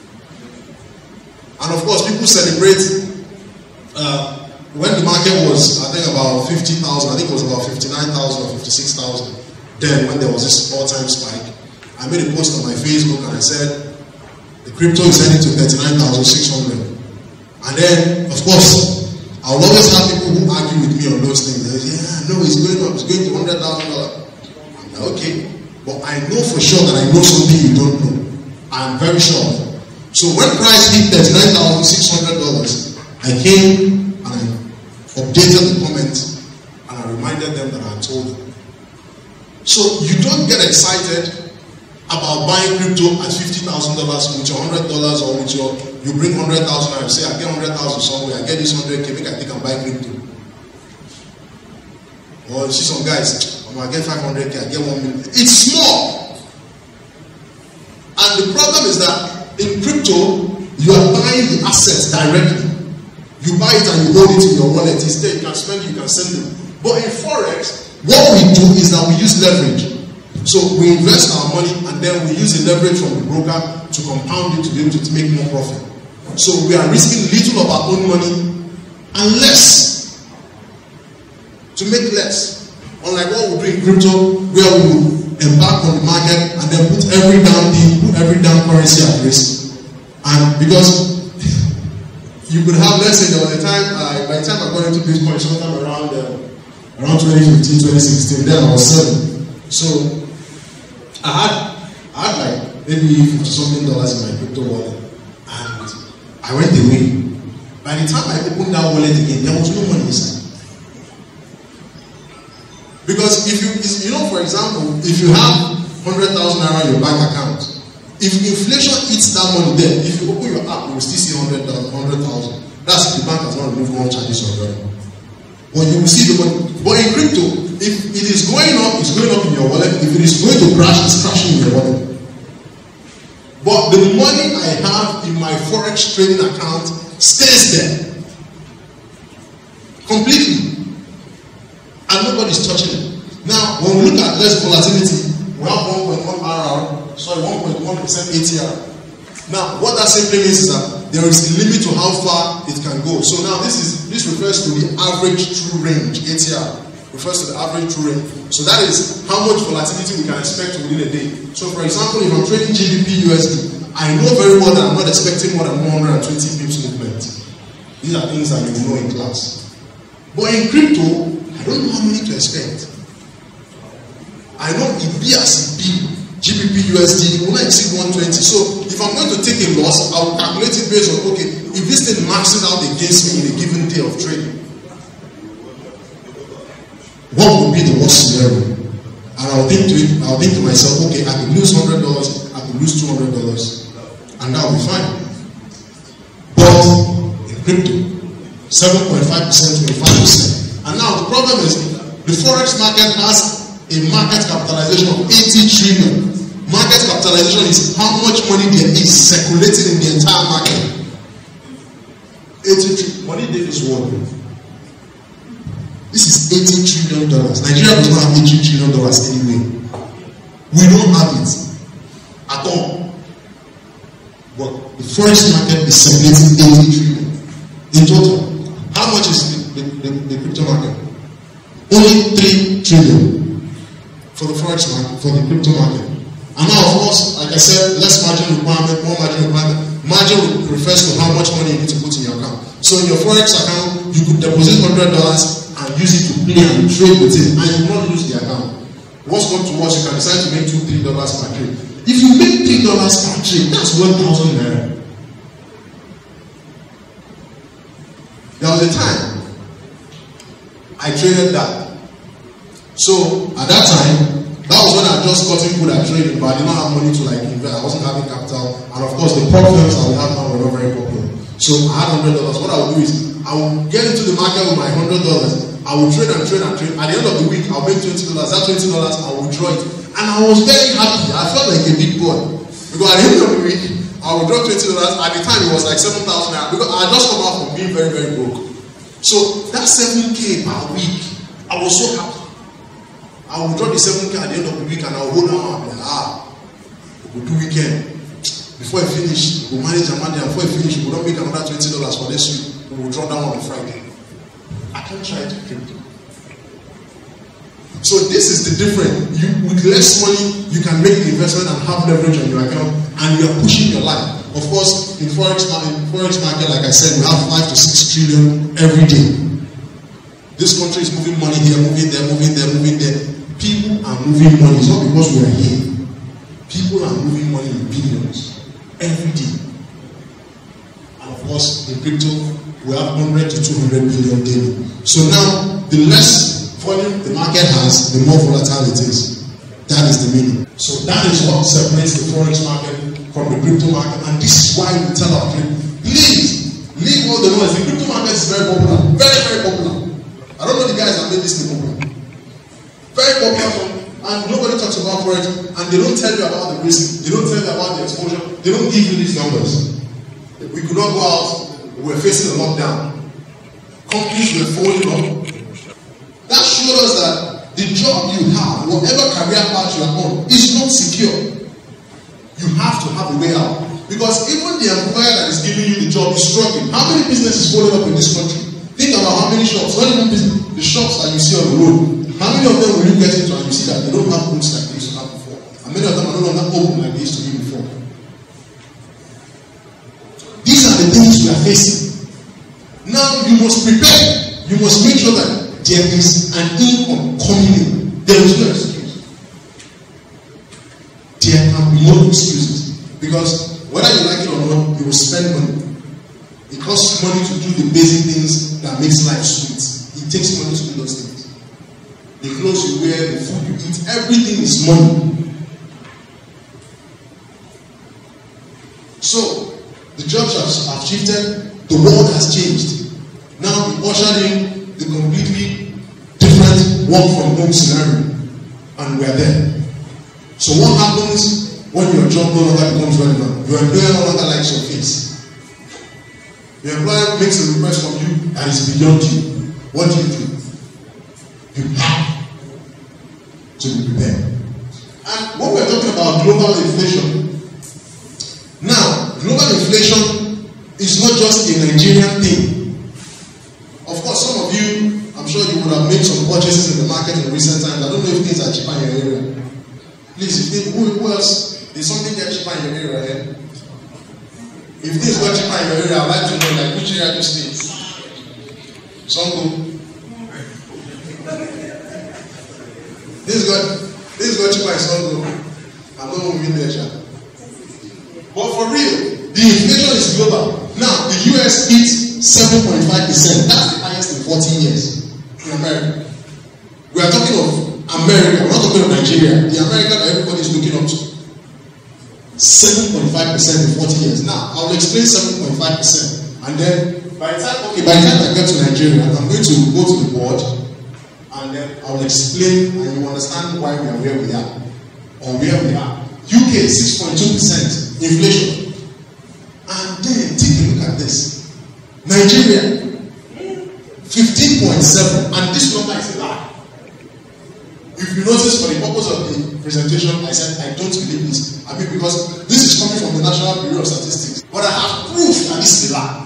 And of course, people celebrate uh, when the market was, I think, about fifty thousand, I think it was about fifty-nine thousand or fifty-six thousand. Then, when there was this all-time spike, I made a post on my Facebook and I said, the crypto is heading to thirty-nine thousand six hundred. And then, of course, I will always have people who argue with me on those things. They say, yeah, no, it's going up, it's going to one hundred thousand dollars. I'm like, okay, but I know for sure that I know something you don't know. I'm very sure. So when price hit thirty-nine thousand six hundred dollars, I came and I updated the comments and I reminded them that I had told them. So you don't get excited about buying crypto at fifty thousand dollars with your one hundred dollars, or with your, you bring one hundred thousand dollars and say, I get one hundred thousand dollars somewhere, I get this one hundred K, make I think I buy crypto. Or you see some guys, I get five hundred K, I get one million. It's small. And the problem is that in crypto, you are buying the assets directly. You buy it and you hold it in your wallet. It's there, you can spend it, you can send it. But in forex, what we do is that we use leverage. So we invest our money and then we use the leverage from the broker to compound it to be able to make more profit. So we are risking little of our own money and less to make less. Unlike what we do in crypto, where we will embark on the market and then put every damn thing, put every damn currency at risk. And because you could have, let's say, there was a time, uh, by the time I got into Bitcoin, sometime around uh, around twenty fifteen, twenty sixteen, then I was selling. So I had, I had like maybe fifty something dollars in my crypto wallet, and I went away. By the time I opened that wallet again, there was no money inside. Because if you, you know, for example, if you have one hundred thousand naira in your bank account, if inflation eats that money there, if you open your app, you will still see one hundred thousand. That's if the bank has not removed one charges already. But you will see the money. But in crypto, if it is going up, it's going up in your wallet. If it is going to crash, it's crashing in your wallet. But the money I have in my forex trading account stays there completely, and nobody's touching it. Now, when we look at less volatility, we have one point one R R, sorry, one point one percent A T R. Now, what that simply means is that there is a limit to how far it can go. So now this is this refers to the average true range. A T R refers to the average true range. So that is how much volatility we can expect within a day. So for example, if I'm trading G B P U S D, I know very well that I'm not expecting more than one hundred twenty pips movement. These are things that you know in class. But in crypto, I don't know how many to expect. I know it be as it be, G B P U S D will not exceed one twenty. So if I'm going to take a loss, I will calculate it based on, okay, if this thing maxes out against me in a given day of trading, what would be the worst scenario? And I'll think to it, I'll think to myself, okay, I could lose one hundred dollars, I could lose two hundred dollars, and that will be fine. But in crypto, seven point five percent, twenty-five percent. And now the problem is, the forex market has a market capitalization of eighty trillion. Market capitalization is how much money there is circulating in the entire market. eighty trillion. Money there is one. This is eighty trillion dollars. Nigeria does not have eighty trillion dollars anyway. We don't have it at all. But the forex market is circulating eighty trillion in total. How much is the, the, the, the crypto market? Only three trillion for the forex market, for the crypto market. And now, of course, like I said, less margin requirement, more margin requirement. Margin refers to how much money you need to put in your account. So in your forex account, you could deposit one hundred dollars and use it to play and trade with it, and you will not lose the account. What's going to worse, you can decide to make two, three dollars per trade. If you make three dollars per trade, that's one thousand naira. There was a time I traded that. So at that time, that was when I just got in good at trading, but I did not have money to like invest. I wasn't having capital, and of course the problems that we have now were not very popular. So I had hundred dollars. What I would do is I would get into the market with my hundred dollars. I would trade and trade and trade. At the end of the week, I'll make twenty dollars. That twenty dollars, I would draw it, and I was very happy. I felt like a big boy because at the end of the week, I would draw twenty dollars. At the time, it was like seven thousand naira because I just come out from being very very broke. So that seven k per week, I was so happy. I will draw the seven k at the end of the week and I will hold on and like, ah, we'll do weekend. Before I finish, we'll manage and manage, and before I finish, we'll not make another twenty dollars for this week. We will draw down on Friday. I can't try to crypto. So this is the difference. You, with less money, you can make the investment and have leverage on your account, and you are pushing your life. Of course, in forex, in forex market, like I said, we have five to six trillion every day. This country is moving money here, moving there, moving there, moving there. People are moving money. It's not because we are here. People are moving money in billions every day. And of course, in crypto, we have one hundred to two hundred billion daily. So now, the less volume the market has, the more volatile it is. That is the meaning. So that is what separates the forex market from the crypto market. And this is why we tell our clients, please, leave all the noise. The crypto market is very popular. Very, very popular. I don't know the guys that made this thing popular. Very popular, and nobody talks about forex, and they don't tell you about the risk, they don't tell you about the exposure, they don't give you these numbers. We could not go out, we were facing a lockdown. Companies were folding up. That showed us that the job you have, whatever career path you are on, is not secure. You have to have a way out. Because even the employer that is giving you the job is struggling. How many businesses folded up in this country? Think about how many shops, not even business, the shops that you see on the road. How many of them will you get into and you see that they don't have books like they used to have before? And many of them are no longer open like they used to be before. These are the things we are facing. Now you must prepare. You must make sure that there is an income coming in. There is no excuse. There can be no excuses. Because whether you like it or not, you will spend money. It costs money to do the basic things that makes life sweet. It takes money to do those things. The clothes you wear, the food you eat, everything is money. So, the jobs have shifted, the world has changed. Now we ushered in the completely different work from home scenario, and we are there. So what happens when your job no longer becomes relevant? Your employer no longer likes your face. Your employer makes a request from you and it's beyond you. What do you do? You have to be prepared. And when we're talking about global inflation, now, global inflation is not just a Nigerian thing. Of course, some of you, I'm sure you would have made some purchases in the market in recent times. I don't know if things are cheaper in your area. Please, if they, who, who else, did something get cheaper in your area? Eh? If things got cheaper in your area, I'd like to know, like, which area you stay? Some go. This got this got cheaper in Songo. I don't know who there. But for real, the inflation is global. Now the U S hits seven point five percent. That's the highest in fourteen years in America. We are talking of America, we're not talking of Nigeria. The America that everybody is looking up to. seven point five percent in forty years. Now I will explain seven point five percent. And then by the time okay, by the time I get to Nigeria, I'm going to go to the board. And then I will explain and you understand why we are where we are. Or where we are. U K six point two percent inflation. And then take a look at this. Nigeria fifteen point seven, and this number is a lie. If you notice, for the purpose of the presentation, I said I don't believe this. I mean, because this is coming from the National Bureau of Statistics. But I have proof that this is a lie.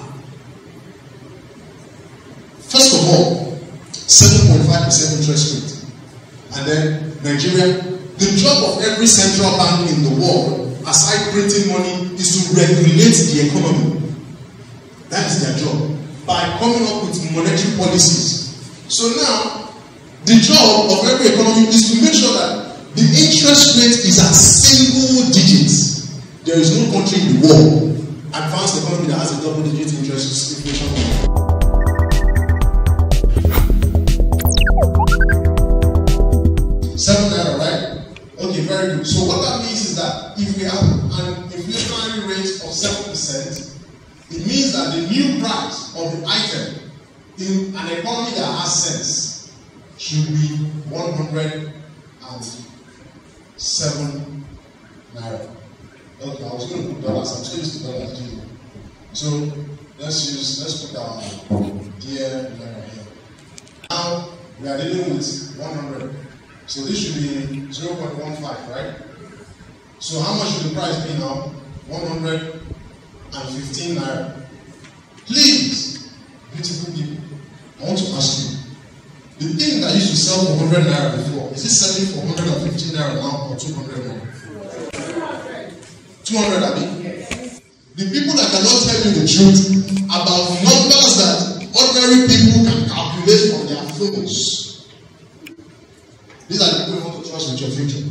First of all, seven point five percent interest rate. And then Nigeria, the job of every central bank in the world, aside printing money, is to regulate the economy. That is their job. By coming up with monetary policies. So now, the job of every economy is to make sure that the interest rate is at single digits. There is no country in the world, advanced economy, that has a double digit interest inflation rate. Seven naira, right? Okay, very good. So what that means is that if we have an inflationary rate of seven percent, it means that the new price of the item in an economy that has sense should be one hundred seven naira. Okay, I was going to put dollars, I'm still used to dollars. So let's use, let's put our dear naira here. Now we are dealing with one hundred. So this should be zero point one five, right? So how much should the price be now? one hundred fifteen naira. Please, beautiful people, I want to ask you, the thing that used to sell for one hundred naira before, is it selling for one hundred fifteen naira now or two hundred naira? two hundred, I mean? The people that cannot tell you the truth about numbers that ordinary people can calculate from their phones. These are the people you want to trust with your future.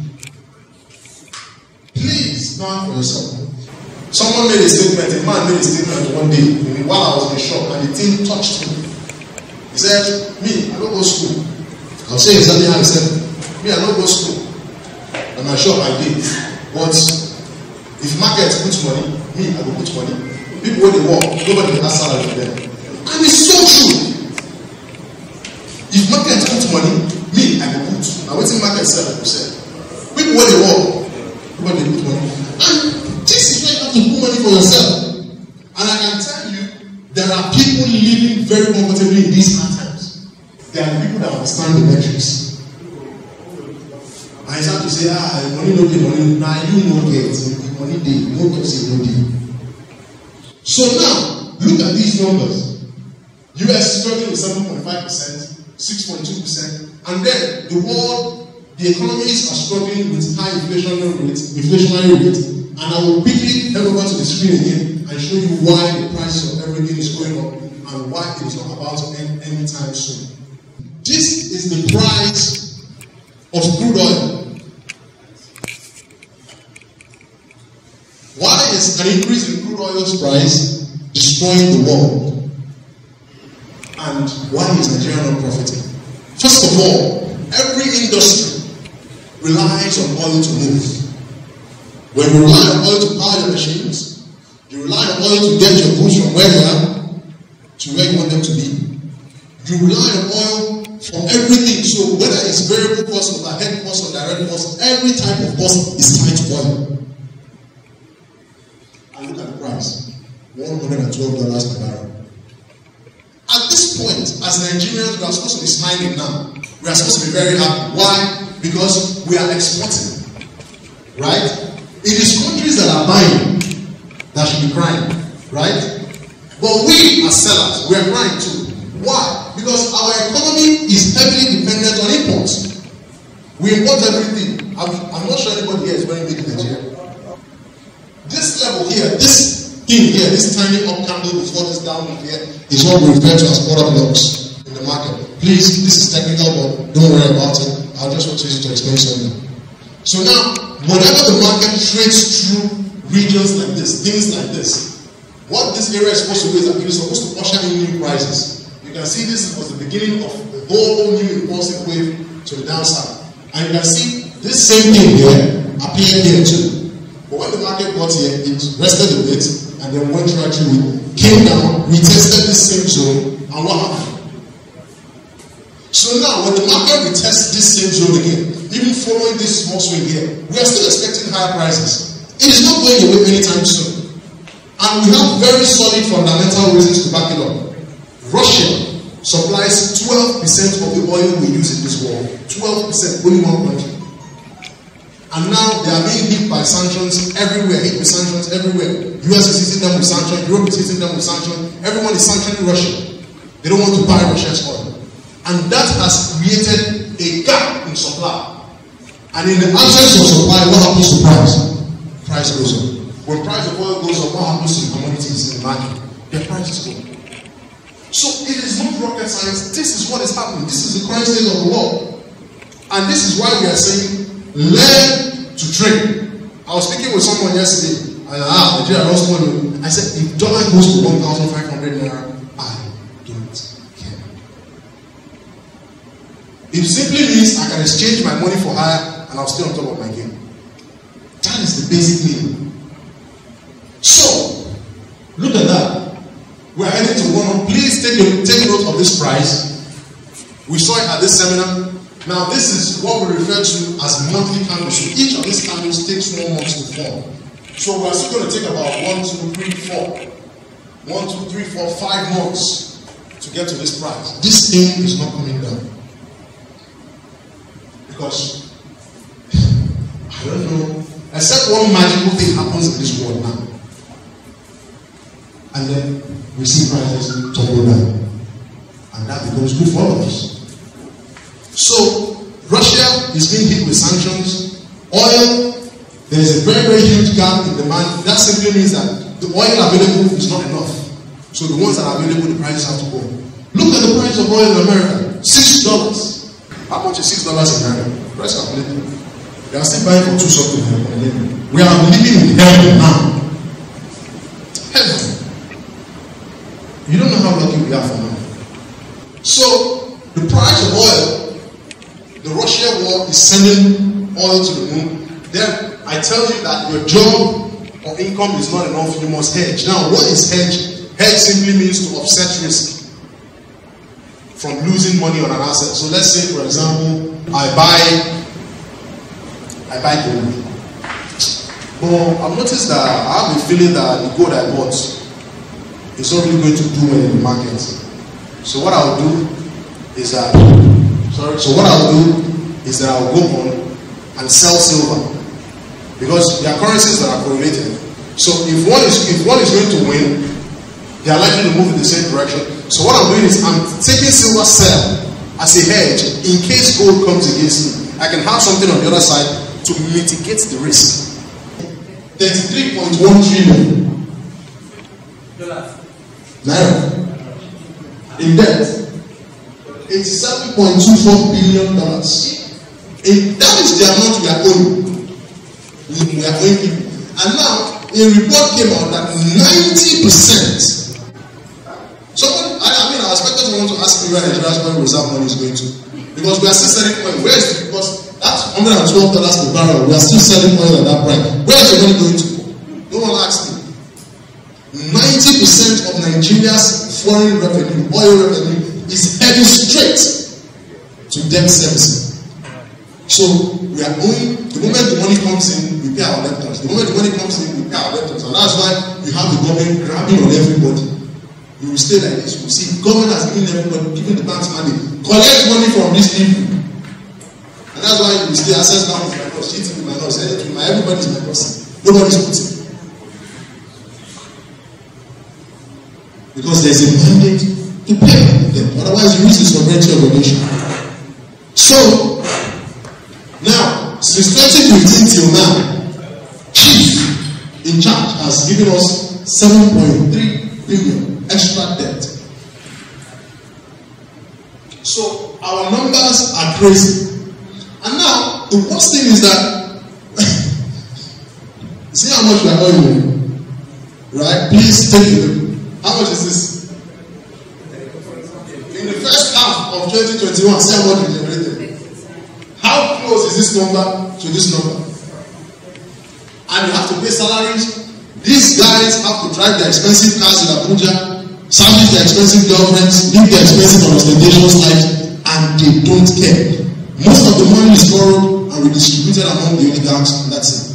Please, know for yourself. Someone made a statement, a man made a statement one day while I was in the shop, and the thing touched me. He said, me, I don't go to school. I'll say exactly how he said, me, I don't go to school. In my shop, I did. But if market puts money, me, I will put money. People when they work, nobody can ask salary for them. And it's so true. If market puts money, me, I will put. Now, what's in market sell, like you said? People when they work, nobody put money. And this is why you have to put money for yourself. And I can tell you, there are people living very comfortably in these hard times. There are people that understand the metrics. I have to say, ah, money no get money. Now you no get money day. No get say no day. So now, look at these numbers. U S struggling with seven point five percent, six point two percent, and then the world, the economies are struggling with high inflationary rates, inflationary rates. And I will quickly head over to the screen again and show you why the price of everything is going up and why it is not about to end anytime soon. This is the price of crude oil. Why is an increase in crude oil's price destroying the world? And why is Nigeria not profiting? First of all, every industry relies on oil to move. When you rely on oil to power your machines, you rely on oil to get your goods from where they are to where you want them to be. You rely on oil for everything. So whether it's variable cost, overhead cost, or direct cost, every type of cost is tied to oil. And look at the price, one hundred twelve dollars per barrel. At this point, as Nigerians, we are supposed to be smiling now. We are supposed to be very happy. Why? Because we are exporting. Right? It is countries that are buying that should be crying, right? But we as sellers, we are crying too. Why? Because our economy is heavily dependent on imports. We import everything. I'm, I'm not sure anybody here is very big in Nigeria. This level here, this thing here, this tiny up candle before this down here, is what we refer to as product blocks in the market. Please, this is technical, but don't worry about it. I'll just want to use it to explain something. So now, whenever the market trades through regions like this, things like this, what this area is supposed to do is that it is supposed to usher in new prices. You can see this was the beginning of the whole new impulsive wave to the downside. And you can see this same thing here appeared here too. But when the market got here, it rested a bit and then went right through, came down, retested this same zone, and what happened? So now, when the market retests this same zone again, even following this small swing here, we are still expecting higher prices. It is not going away anytime soon. And we have very solid fundamental reasons to back it up. Russia supplies twelve percent of the oil we use in this world. twelve percent, only one country. And now they are being hit by sanctions everywhere, hit with sanctions everywhere. U S is hitting them with sanctions, Europe is hitting them with sanctions, everyone is sanctioning Russia. They don't want to buy Russia's oil. And that has created a gap in supply. And in the absence of supply, what happens to price? Price goes up. When price of oil goes up, what happens to the commodities in the market? Their prices go up. So it is not rocket science. This is what is happening. This is the current state of the world. And this is why we are saying, learn to trade. I was speaking with someone yesterday, and I asked, Nigeria lost money. I said, if dollar goes to one thousand five hundred naira, I don't care. It simply means I can exchange my money for higher, and I'll stay on top of my game. That is the basic meaning. So, look at that. We're heading to one. Please take, a, take note of this price. We saw it at this seminar. Now, this is what we refer to as monthly candles. So each of these candles takes one month to form. So we're still going to take about one, two, three, four. One, two, three, four, five months to get to this price. This thing is not coming down. Because, I don't know, except one magical thing happens in this world now. And then we see prices tumble down. And that becomes good for all of us. So, Russia is being hit with sanctions. Oil, there is a very, very huge gap in demand. That simply means that the oil available is not enough. So the ones that are available, the prices have to go. Look at the price of oil in America. Six dollars. How much is six dollars in America? Price of living. They are still buying for two something. We are living in heaven now. Heaven. You don't know how lucky we are for now. So the price of oil, the Russia war is sending oil to the moon. Then I tell you that your job or income is not enough, you must hedge. Now, what is hedge? Hedge simply means to offset risk from losing money on an asset. So let's say, for example, I buy I buy gold. But I've noticed that I have a feeling that the gold I bought is not really going to do well in the market. So what I'll do is that Sorry. So what I'll do is that I'll go on and sell silver, because there are currencies that are correlated. So if one is if one is going to win, they are likely to move in the same direction. So what I'm doing is I'm taking silver sell as a hedge in case gold comes against me. I can have something on the other side to mitigate the risk. thirty-three point one trillion naira in debt. eighty-seven point two four billion dollars. That is the amount we are owing. We are owing people. And now, a report came out that ninety percent. Someone, I, I mean, I expected someone to ask me where Nigeria's oil reserve money is going to. Because we are still selling oil. Where is it? Because that's one hundred twelve dollars per barrel. We are still selling oil at that price. Where is the money going to? No one asked me. ninety percent of Nigeria's foreign revenue, oil revenue, is heading straight to debt servicing. So we are owing, the moment the money comes in, we pay our debtors. The moment the money comes in, we pay our debtors. And that's why you have the government grabbing on everybody. You will stay like this. You see, the government has given everybody, given the banks money. Collect money from these people. And that's why you stay access now with my boss, cheating with my boss, anything, my everybody's my boss. Nobody's putting. Because there's a mandate to pay them. Otherwise, you lose the sovereignty of the nation. So, now, since twenty fifteen till now, Chief in charge has given us seven point three billion extra debt. So, our numbers are crazy. And now, the worst thing is that, see how much we are owing, right? Please take a look. How much is this? In the first half of twenty twenty-one, see how much we generated. How close is this number to this number? And you have to pay salaries. These guys have to drive their expensive cars in Abuja, service their expensive girlfriends, live their expensive and ostentatious lives, and they don't care. Most of the money is borrowed and redistributed among the oligarchs, and that's it.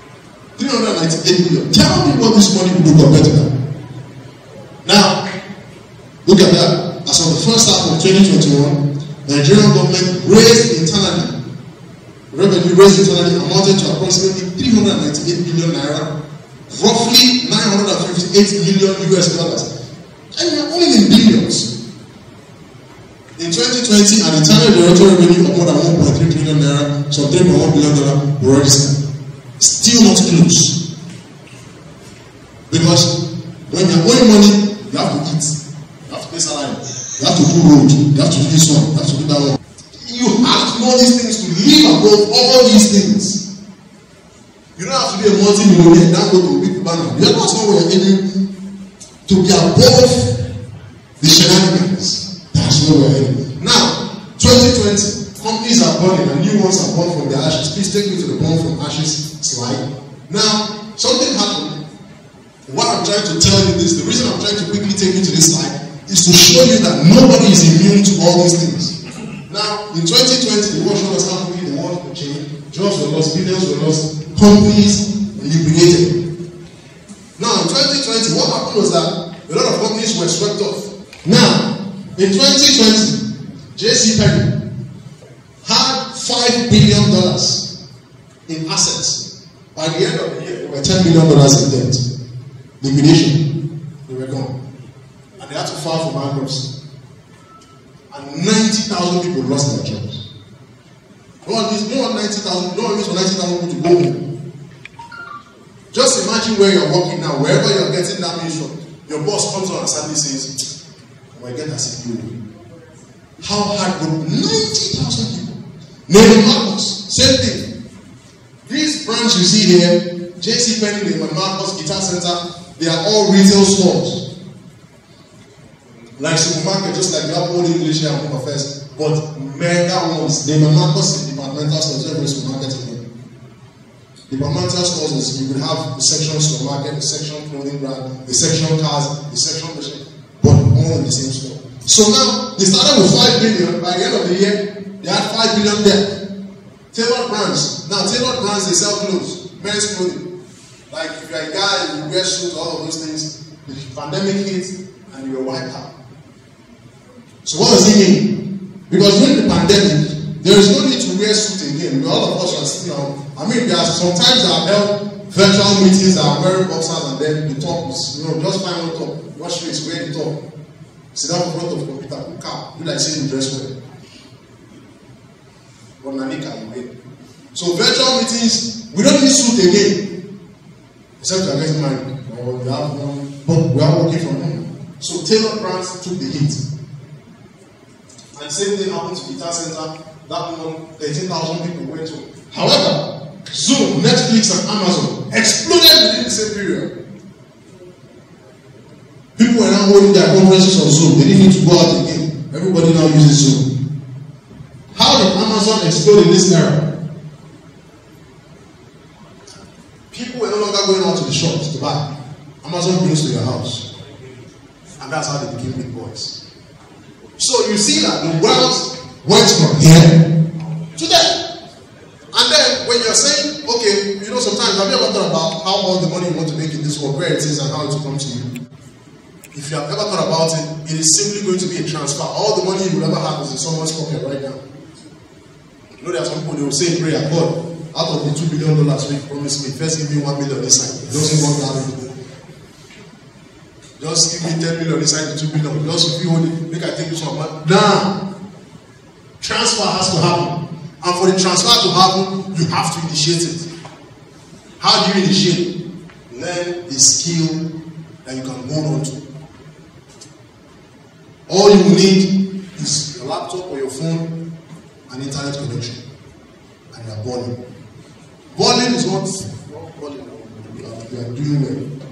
three hundred ninety-eight billion. Tell me what this money will do compared to that. Now, Look at that. As of the first half of twenty twenty-one, the Nigerian government raised internally, revenue raised internally amounted to approximately three hundred ninety-eight billion naira, roughly nine hundred fifty-eight million U S dollars. And we are only in billions. In twenty twenty, an internal director revenue of more than one point three trillion naira, so three point one billion dollars were registered. Still not close. Because when you're owing money, you have to eat, you have to pay salary, you have to do road, you have to do this one, you have to do that one. You have to know these things to live above all these things. You don't have to be a multi-millionaire, now go to a big banner. You're not somewhere you're aiming to be above the shenanigans. That's where we're heading. Now, twenty twenty, companies are burning and new ones are born from their ashes. Please take me to the born from ashes slide. Now, something happened. What I'm trying to tell you this, the reason I'm trying to quickly take you to this slide is to show you that nobody is immune to all these things. Now, in twenty twenty, the world showed us how quickly the world could change. Jobs were lost, billions were lost, companies were liquidated. Now, in twenty twenty, what happened was that a lot of companies were swept off. Now, in twenty twenty, J C Penney had five billion dollars in assets. By the end of the year, there were ten billion dollars in debt. Liquidation, they were gone. And they had to file for bankruptcy. And ninety thousand people lost their jobs. No one needs, no one ninety thousand, no one needs for ninety thousand people to go home. Just imagine where you're working now, wherever you're getting that news from. Your boss comes on and suddenly says, "Oh, I get a C P O." How hard would ninety thousand people? Neiman Marcus, same thing. This branch you see here, J C Penney, Neiman Marcus, Guitar Center, they are all retail stores. Like supermarket, just like you have Old English here and Home Affairs, but mega ones. Neiman Marcus is departmental stores, every supermarket in here. Departmental stores is you will have a section supermarket, a section clothing brand, a section cars, a section machine, but all in the same store. So now they started with five billion. By the end of the year, they had five billion there. Tailored brands. Now tailored brands, they sell clothes, men's clothing. Like if you're a guy, you wear suits, all of those things. The pandemic hit and you were wiped out. So what does it mean? Because during the pandemic, there is no need to wear suit again. All of us are sitting on. I mean, there are sometimes I've held virtual meetings that are wearing boxers and then the top is, you know, just find one top, wash face, wear the top. Sit down in front of the computer, cook out, do like saying you dress well. But Nanika, you wear. So virtual meetings, we don't need suit again. Except we are getting married, or we have one, but we are working from home. So tailored brands took the hit. And the same thing happened to Guitar Center. That one, thirteen thousand people went to. However, Zoom, Netflix, and Amazon exploded within the same period. People were now holding their conferences on Zoom. They didn't need to go out again. Everybody now uses Zoom. How did Amazon explode in this era? People were no longer going out to the shops to buy. Amazon brings to your house. And that's how they became big boys. So you see that the wealth went from here to there. And then when you're saying, okay, you know, sometimes have you ever thought about how all the money you want to make in this world, where it is and how it will come to you? If you have ever thought about it, it is simply going to be a transfer. All the money you will ever have is in someone's pocket right now. You know, there are some people, they will say in prayer, God, out of the two billion dollars we promised me, first give me one million this side. It doesn't work that way. Just give me ten million inside the two billion. Just if you hold it, make I take this one. But now, transfer has to happen. And for the transfer to happen, you have to initiate it. How do you initiate? Learn a skill that you can hold on to. All you need is your laptop or your phone and internet connection. And you are balling. Balling is what balling. You are, you are doing well.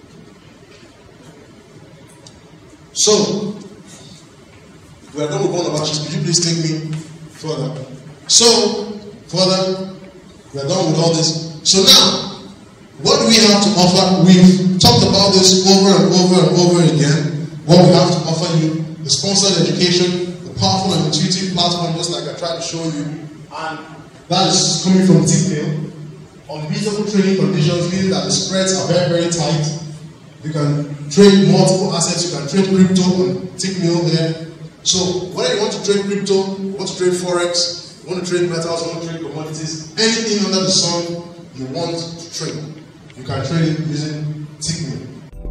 So, we are done with one of our. Could you please take me further? So, further, we are done with all this. So now, what do we have to offer? We've talked about this over and over and over again. What we have to offer you, the sponsored education, the powerful and intuitive platform, just like I tried to show you, and that is coming from TickMill. Unbeatable training conditions, meaning that the spreads are very, very tight. You can trade multiple assets. You can trade crypto on Tickmill here. So whether you want to trade crypto, you want to trade forex, you want to trade metals, you want to trade commodities, anything under the sun you want to trade, you can trade it using Tickmill.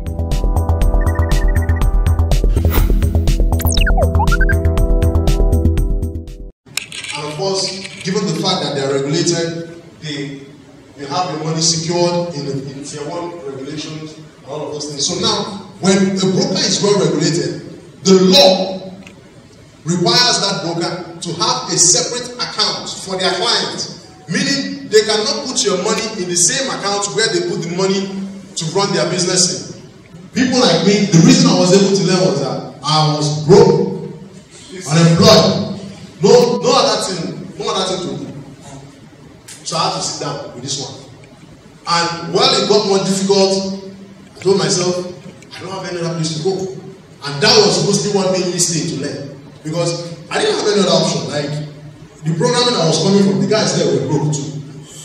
And of course, given the fact that they are regulated, they they have their money secured in, the, in tier one regulations and all of those things. So now, when a broker is well regulated, the law requires that broker to have a separate account for their clients, meaning they cannot put your money in the same account where they put the money to run their business in. People like me, the reason I was able to learn was that I was broke, unemployed, no, no other thing, no other thing to do. So I had to sit down with this one. And while it got more difficult, I told myself, I don't have any other place to go. And that was mostly what made me stay to learn. Because I didn't have any other option. Like, the programming I was coming from, the guys there were broke too.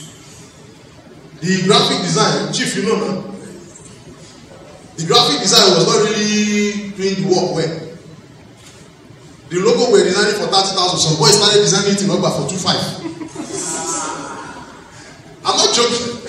The graphic design, chief, you know now. The graphic design was not really doing the work well. The logo were designing for thirty thousand. Some boys started designing it in Ogba for two five. I'm not joking.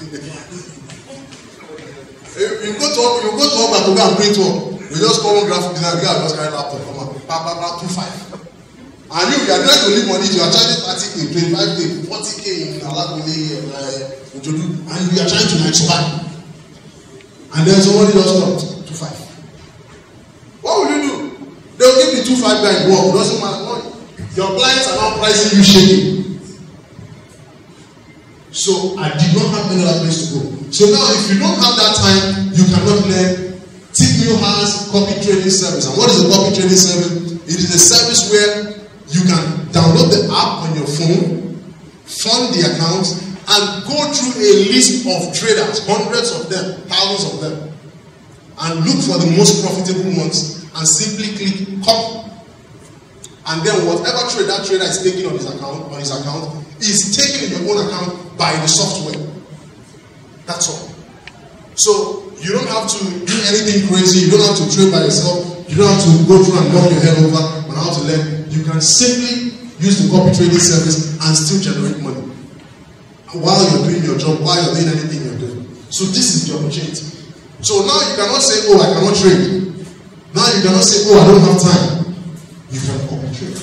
you go to you go to Ogba to go and print work. You just call one graphic designer, guy just carry laptop, come on, pa pa pa two five. And you, you are trying to leave money, you are charging thirty K, twenty-five K, forty K in Alakule, uh, Ojodu, and you are trying to like survive. And then somebody just comes, two five. What will you do? They will give the two five guy work, doesn't matter money. Your clients are now pricing you shaking. So I did not have any other place to go. So now if you don't have that time, you cannot learn. Tickmill has copy trading service. And what is a copy trading service? It is a service where you can download the app on your phone, fund the account, and go through a list of traders, hundreds of them, thousands of them, and look for the most profitable ones and simply click copy. And then whatever trade that trader is taking on his account, on his account, is taken in your own account by the software. That's all. So you don't have to do anything crazy. You don't have to trade by yourself. You don't have to go through and knock your head over on how to learn. You can simply use the copy trading service and still generate money while you're doing your job, while you're doing anything you're doing. So this is the opportunity. So now you cannot say, oh, I cannot trade. Now you cannot say, oh, I don't have time. You can copy trade.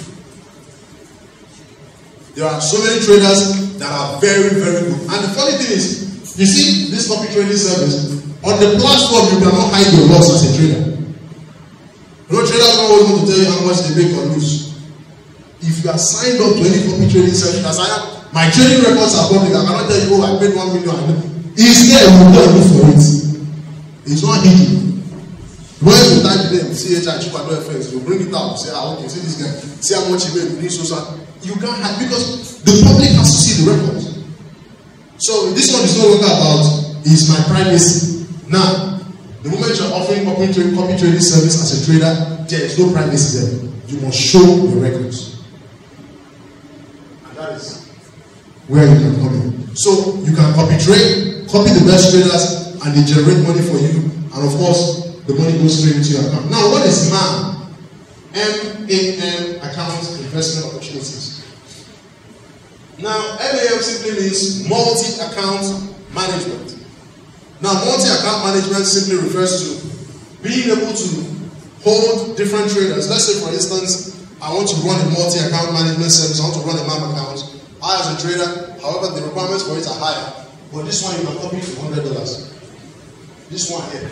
There are so many traders that are very, very good. And the funny thing is, you see this copy trading service, on the platform you cannot hide your loss as a trader. No traders don't always want to tell you how much they make or lose. If you are signed up to any copy trading service, as I am, my trading records are public. I cannot tell you, oh, I paid one million. It's there, you will go and look for it. It's not hidden. When you type the name, C H I Chukado F X, you bring it out, say, ah, okay, see this guy, see how much he made, you need so so. You can't hide because the public has to see the records. So this one is no longer about is my privacy. Now, the moment you're offering copy trading, copy trading service as a trader, there is no privacy there. You must show your records. And that is where you can come in. So you can copy trade, copy the best traders, and they generate money for you. And of course, the money goes straight into your account. Now, what is M A M? M A M, Account Investment Opportunities. Now, M A M simply means multi-account management. Now, multi-account management simply refers to being able to hold different traders. Let's say, for instance, I want to run a multi-account management service. I want to run a M A M account. I, as a trader, however, the requirements for it are higher. But this one, you can copy for one hundred dollars. This one here.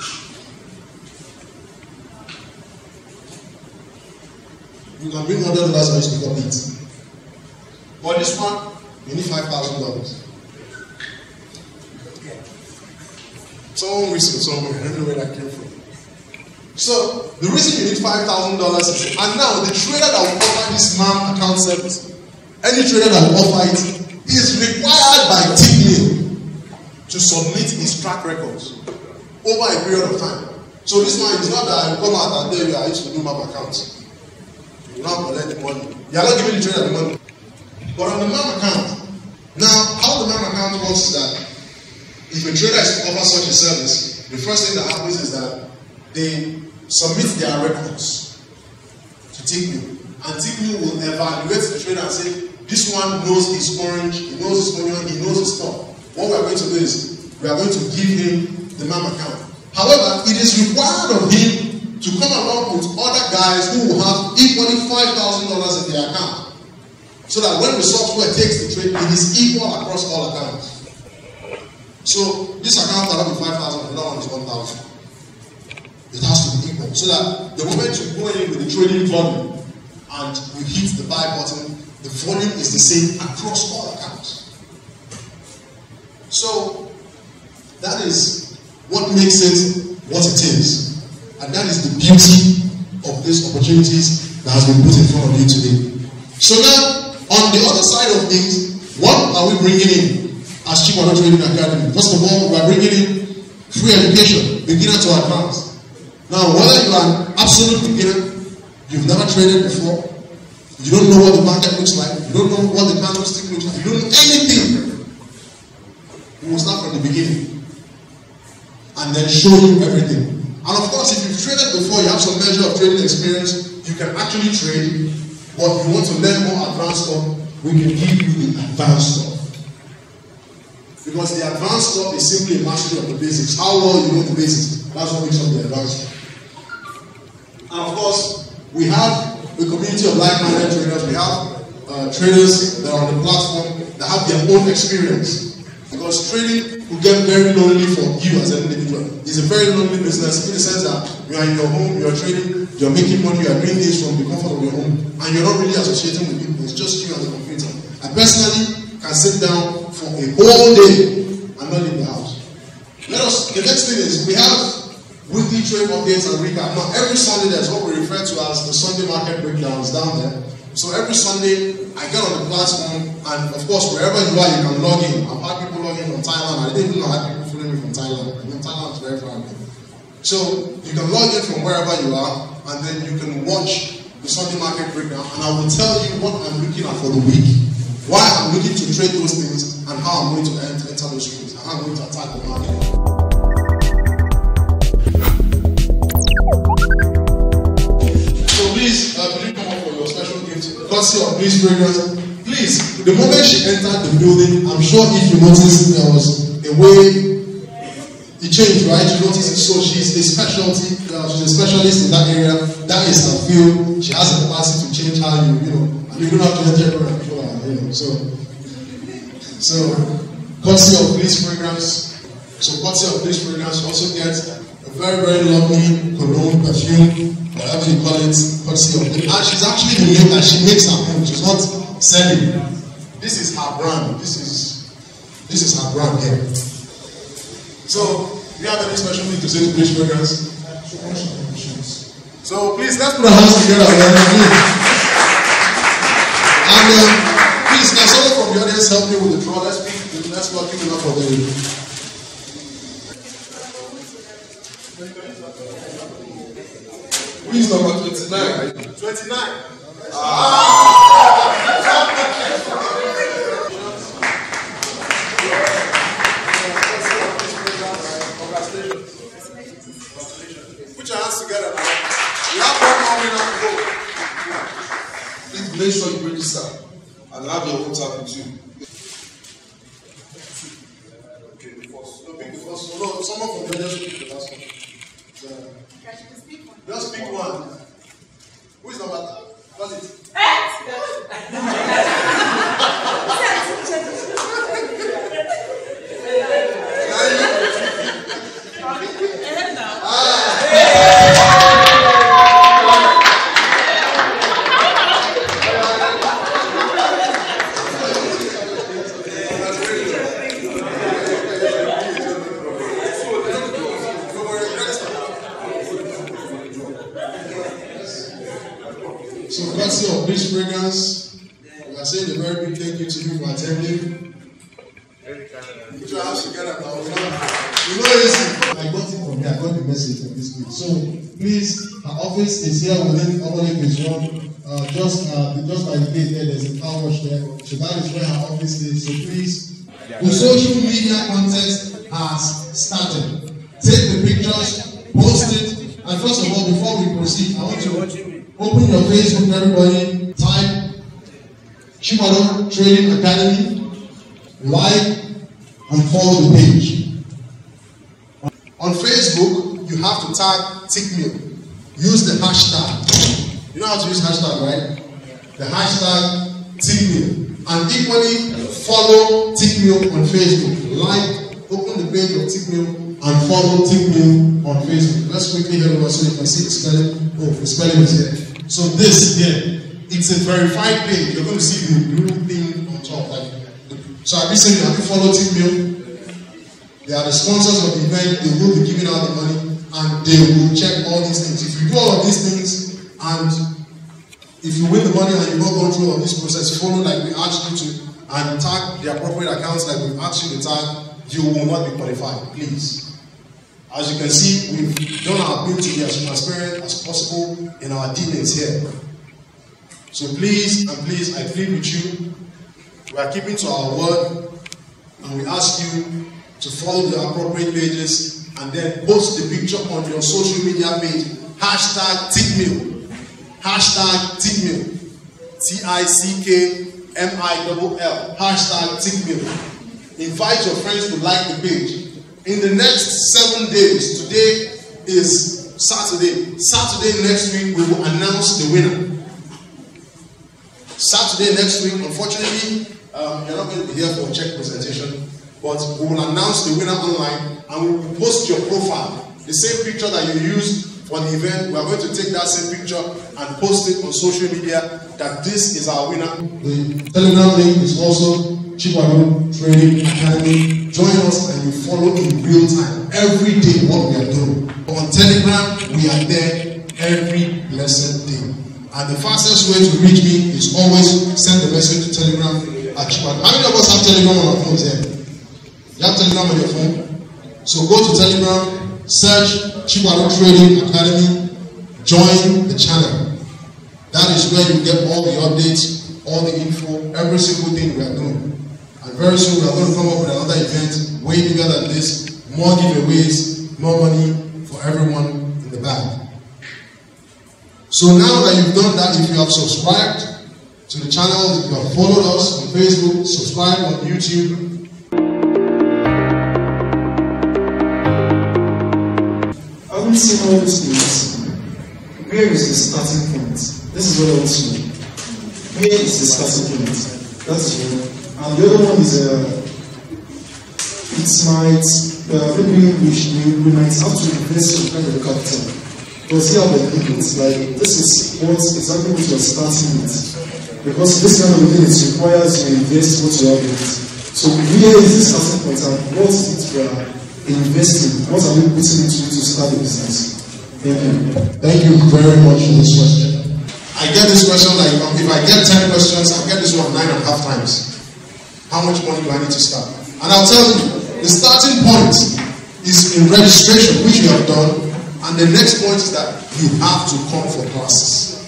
You can bring one hundred dollars and you can copy it. But this one, you need five thousand dollars. Someone whistled somewhere. I don't know where that came from. So, the reason you need five thousand dollars is, and now the trader that will offer this M A M account service, any trader that will offer it, is required by Tickmill to submit his track records over a period of time. So, this one is not that I will come out and tell you I used to do M A M accounts. You will not collect the money. You are not giving the trader the money. But on the M A M account, now how the M A M account works is that if a trader is to offer such a service, the first thing that happens is that they submit their records to TickMill, and TickMill will evaluate the trader and say, this one knows his orange, he knows his onion, he knows his stock. What we are going to do is, we are going to give him the M A M account. However, it is required of him to come along with other guys who will have equally five thousand dollars in their account. So that when the software takes the trade, it is equal across all accounts. So this account cannot be five thousand, the other one is one thousand. It has to be equal. So that the moment you go in with the trading volume and you hit the buy button, the volume is the same across all accounts. So that is what makes it what it is. And that is the beauty of these opportunities that has been put in front of you today. So now, on the other side of things, what are we bringing in as Chikwaddo Trading Academy? First of all, we are bringing in free education, beginner to advanced. Now, whether you are an absolute beginner, you've never traded before, you don't know what the market looks like, you don't know what the candlestick looks like, you don't know anything, we will start from the beginning and then show you everything. And of course, if you've traded before, you have some measure of trading experience, you can actually trade. But if you want to learn more advanced stuff, we can give you the advanced stuff. Because the advanced stuff is simply a mastery of the basics. How well you know the basics, that's what makes up the advanced stuff. And of course, we have a community of like-minded traders. We have uh, traders that are on the platform that have their own experience. Because trading will get very lonely for you as an individual. It's a very lonely business in the sense that you are in your home, you are trading, you are making money, you are doing things from the comfort of your home, and you're not really associating with people. It's just you and the computer. I personally can sit down for a whole day and not leave the house. Let us. The next thing is we have weekly trade updates and recap. Now every Sunday there's what we refer to as the Sunday market breakdowns down there. So every Sunday I get on the platform, and of course wherever you are you can log in. I've had people log in from Thailand. I didn't even know I had people following me from Thailand. I mean, Thailand is very far away. So you can log in from wherever you are, and then you can watch the Sunday market breakdown, and I will tell you what I'm looking at for the week, why I'm looking to trade those things, and how I'm going to enter, enter those trades, and how I'm going to attack the market. So please, uh, please come up for your special gift, courtesy of Bliss Fragrance. Please, the moment she entered the building, I'm sure if you noticed there was a way it changed, right? You noticed it. So she's a specialty, uh, she's a specialist in that area. That is her field. She has the capacity to change how you, you know, and you don't have to enter her before, you know. So, so courtesy of Bliss Fragrance. So courtesy of Bliss Fragrance, you also get a very, very lovely cologne, perfume, whatever you call it, courtesy of Bliss. And she's actually unique that she makes her own. She's not selling. This is her brand. This is this is her brand here. So, do you have any special thing to say to Bliss Fragrance? So please let's put our hands together. And um, please, can someone from the audience help me with the draw? Let's pick let's go pick it up for them. Who is number twenty-nine? Twenty-nine. Ah. Put your hands together now. We have one more minute to go. Please make sure you register and have your own tap with you. Okay, the first. No, pick the first one. No, someone from the audience pick the last one. So, just pick one. Who is number? What's it? So, courtesy of Bliss Fragrance, we are saying a very big thank you to you for attending. Put your hands together now. You know, easy. I got it from here. I got the message from this week. So, please, our office is here within Oberlin Phase One. Uh, just, uh, just by the gate there, there's a car wash there. So that is where our office is. So please, the social media contest has started. Take the pictures, post it, And first of all, before we proceed, I want to open your Facebook, everybody. Type Chikwado Trading Academy, like and follow the page. On Facebook, you have to tag TICMIL. Use the hashtag. You know how to use hashtag, right? The hashtag TICMIL. And equally follow TICMIL on Facebook. Like, open the page of TICMIL and follow TICMIL on Facebook. Let's quickly head over so you can see the spelling. Oh, the spelling is here. So this here, it's a verified page. You're going to see the blue thing on top. Like, so have you seen, have you followed TICMIL? They are the sponsors of the event. They will be giving out the money and they will check all these things. If you do all of these things and if you win the money and you don't go through all this process, follow like we asked you to and tag the appropriate accounts like we asked you to tag, you will not be qualified. Please. As you can see, we've done our bit to be as transparent as possible in our dealings here. So please and please, I plead with you, we are keeping to our word and we ask you to follow the appropriate pages and then post the picture on your social media page. Hashtag TICMIL. Hashtag TICMIL. T I C K M I L L. Hashtag TICMIL. Invite your friends to like the page. In the next seven days, today is Saturday. Saturday next week, we will announce the winner. Saturday next week, unfortunately, um, you're not going to be here for a check presentation, but we will announce the winner online and we will post your profile. The same picture that you used for the event, we are going to take that same picture and post it on social media that this is our winner. The Telegram link is also Chikwado Trading Academy. Join us and you follow in real time every day what we are doing. On Telegram, we are there every blessed day. And the fastest way to reach me is always send the message to Telegram at Chikwado. How many of us have Telegram on our phones here? You have Telegram on your phone? So go to Telegram, search Chikwado Trading Academy, join the channel. That is where you get all the updates, all the info, every single thing we are doing. And very soon we are going to come up with another event way bigger than this, more giveaways, more money for everyone in the bag. So now that you've done that, if you have subscribed to the channel, if you have followed us on Facebook, subscribe on YouTube. Having seen all these things, where is the starting point? This is what I want to know. Where is the starting point? That is one. And the other one is, uh, it might, uh, maybe we, should, we might have to invest some kind of capital. Because here are the limits, like, this is what exactly what you're starting with. Because this kind of thing requires you invest what you have in it. So where is the starting point and what is it we are investing? What are we putting into it to start the business? Thank you. Thank you very much for this question. I get this question like, if I get ten questions, I get this one nine and a half times. How much money do I need to start? And I'll tell you, the starting point is in registration, which you have done, and the next point is that you have to come for classes.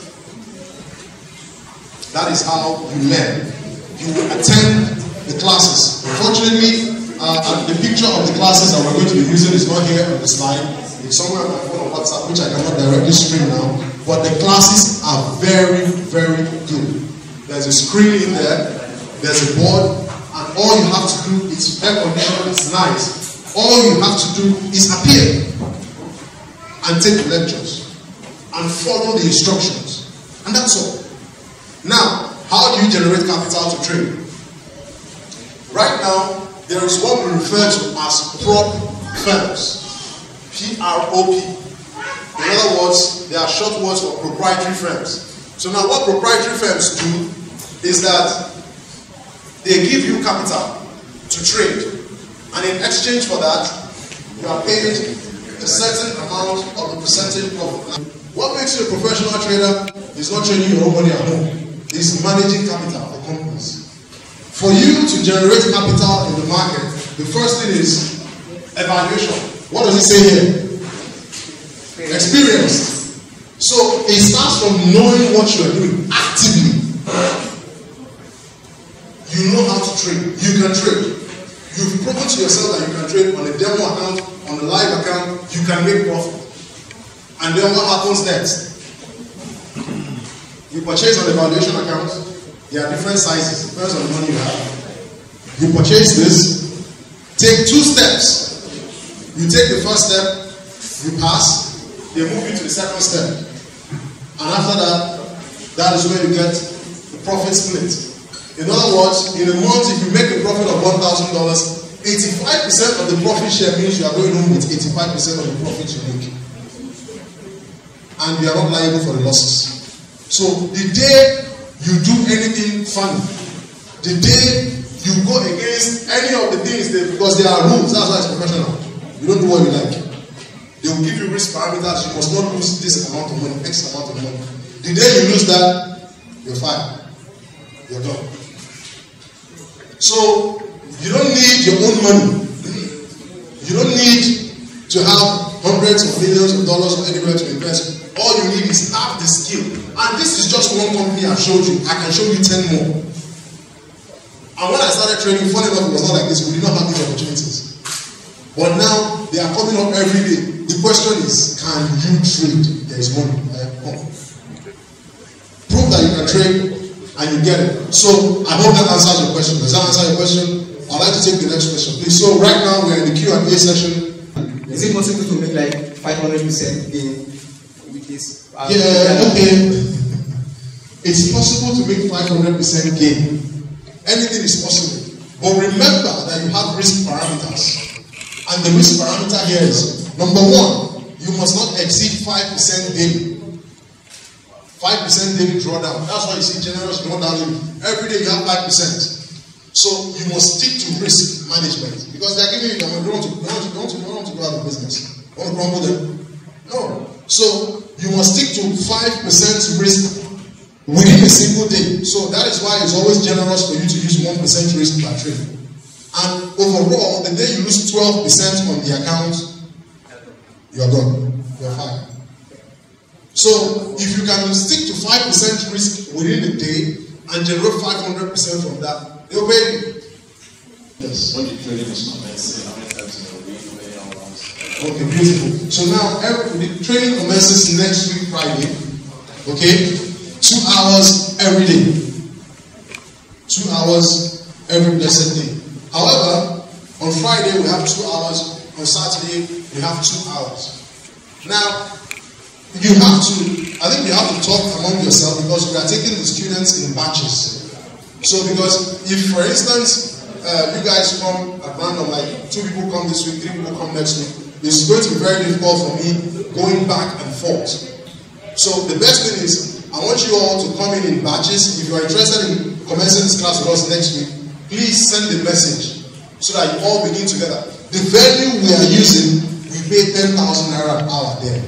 That is how you learn. You will attend the classes. Unfortunately, uh, the picture of the classes that we're going to be using is not here on the slide. It's somewhere on my phone on WhatsApp, which I cannot directly stream now. But the classes are very, very good. There's a screen in there, there's a board, and all you have to do is air conditioning, it's nice. All you have to do is appear and take lectures and follow the instructions. And that's all. Now, how do you generate capital to trade? Right now, there is what we refer to as prop firms. P R O P. In other words, they are short words for proprietary firms. So now what proprietary firms do is that they give you capital to trade. And in exchange for that, you are paid a certain amount of the percentage profit. What makes you a professional trader is not trading your own money at home. It's managing capital for companies. For you to generate capital in the market, the first thing is evaluation. What does it say here? Experience. So it starts from knowing what you are doing actively. You know how to trade. You can trade. You've proven to yourself that you can trade on a demo account, on a live account. You can make profit. And then what happens next? You purchase on the valuation account. There are different sizes, depends on the money you have. You purchase this, take two steps. You take the first step, you pass, they move you to the second step. And after that, that is where you get the profit split. In other words, in a month, if you make a profit of one thousand dollars, eighty-five percent of the profit share means you are going home with eighty-five percent of the profit you make. And you are not liable for the losses. So the day you do anything funny, the day you go against any of the things, that, because there are rules, that's why it's professional. You don't do what you like. They will give you risk parameters. You must not lose this amount of money, X amount of money. The day you lose that, you're fired. You're done. So you don't need your own money. You don't need to have hundreds of millions of dollars or anywhere to invest. All you need is have the skill. And this is just one company I've showed you. I can show you ten more. And when I started trading, funny enough, it was not like this. We did not have these opportunities. But now, they are coming up every day. The question is, can you trade? There is money. Oh. Prove that you can trade and you get it. So, I hope that answers your question. Does that answer your question? I'd like to take the next question, please. So, right now, we're in the Q and A session. Is it possible to make like five hundred percent gain with this? Uh, yeah, okay. It's possible to make five hundred percent gain. Anything is possible. But remember that you have risk parameters. And the risk parameter here is, number one, you must not exceed five percent daily. five percent daily drawdown. That's why you see generous drawdown limit. Every day you have five percent. So you must stick to risk management. Because they're giving you, you don't want to, you don't want to, you don't want to go out of business. You want to crumble them? No. So you must stick to five percent risk within a single day. So that is why it's always generous for you to use one percent risk per trade. And overall, the day you lose twelve percent on the account, you're gone. You're fine. So if you can stick to five percent risk within a day and generate five hundred percent from that, they'll pay you. Yes. When the trading is commencing, how many times in a week, how many hours? Okay, beautiful. So now every, the training commences next week, Friday. Okay? Two hours every day. Two hours every blessed day. However, on Friday we have two hours. On Saturday we have two hours. Now, you have to, I think you have to talk among yourself because we are taking the students in batches. So because if, for instance, uh, you guys come at random, like two people come this week, three people come next week, it's going to be very difficult for me going back and forth. So the best thing is, I want you all to come in in batches. If you are interested in commencing this class with us next week, please send the message so that you all begin together. The venue we are using, we pay ten thousand naira an hour there.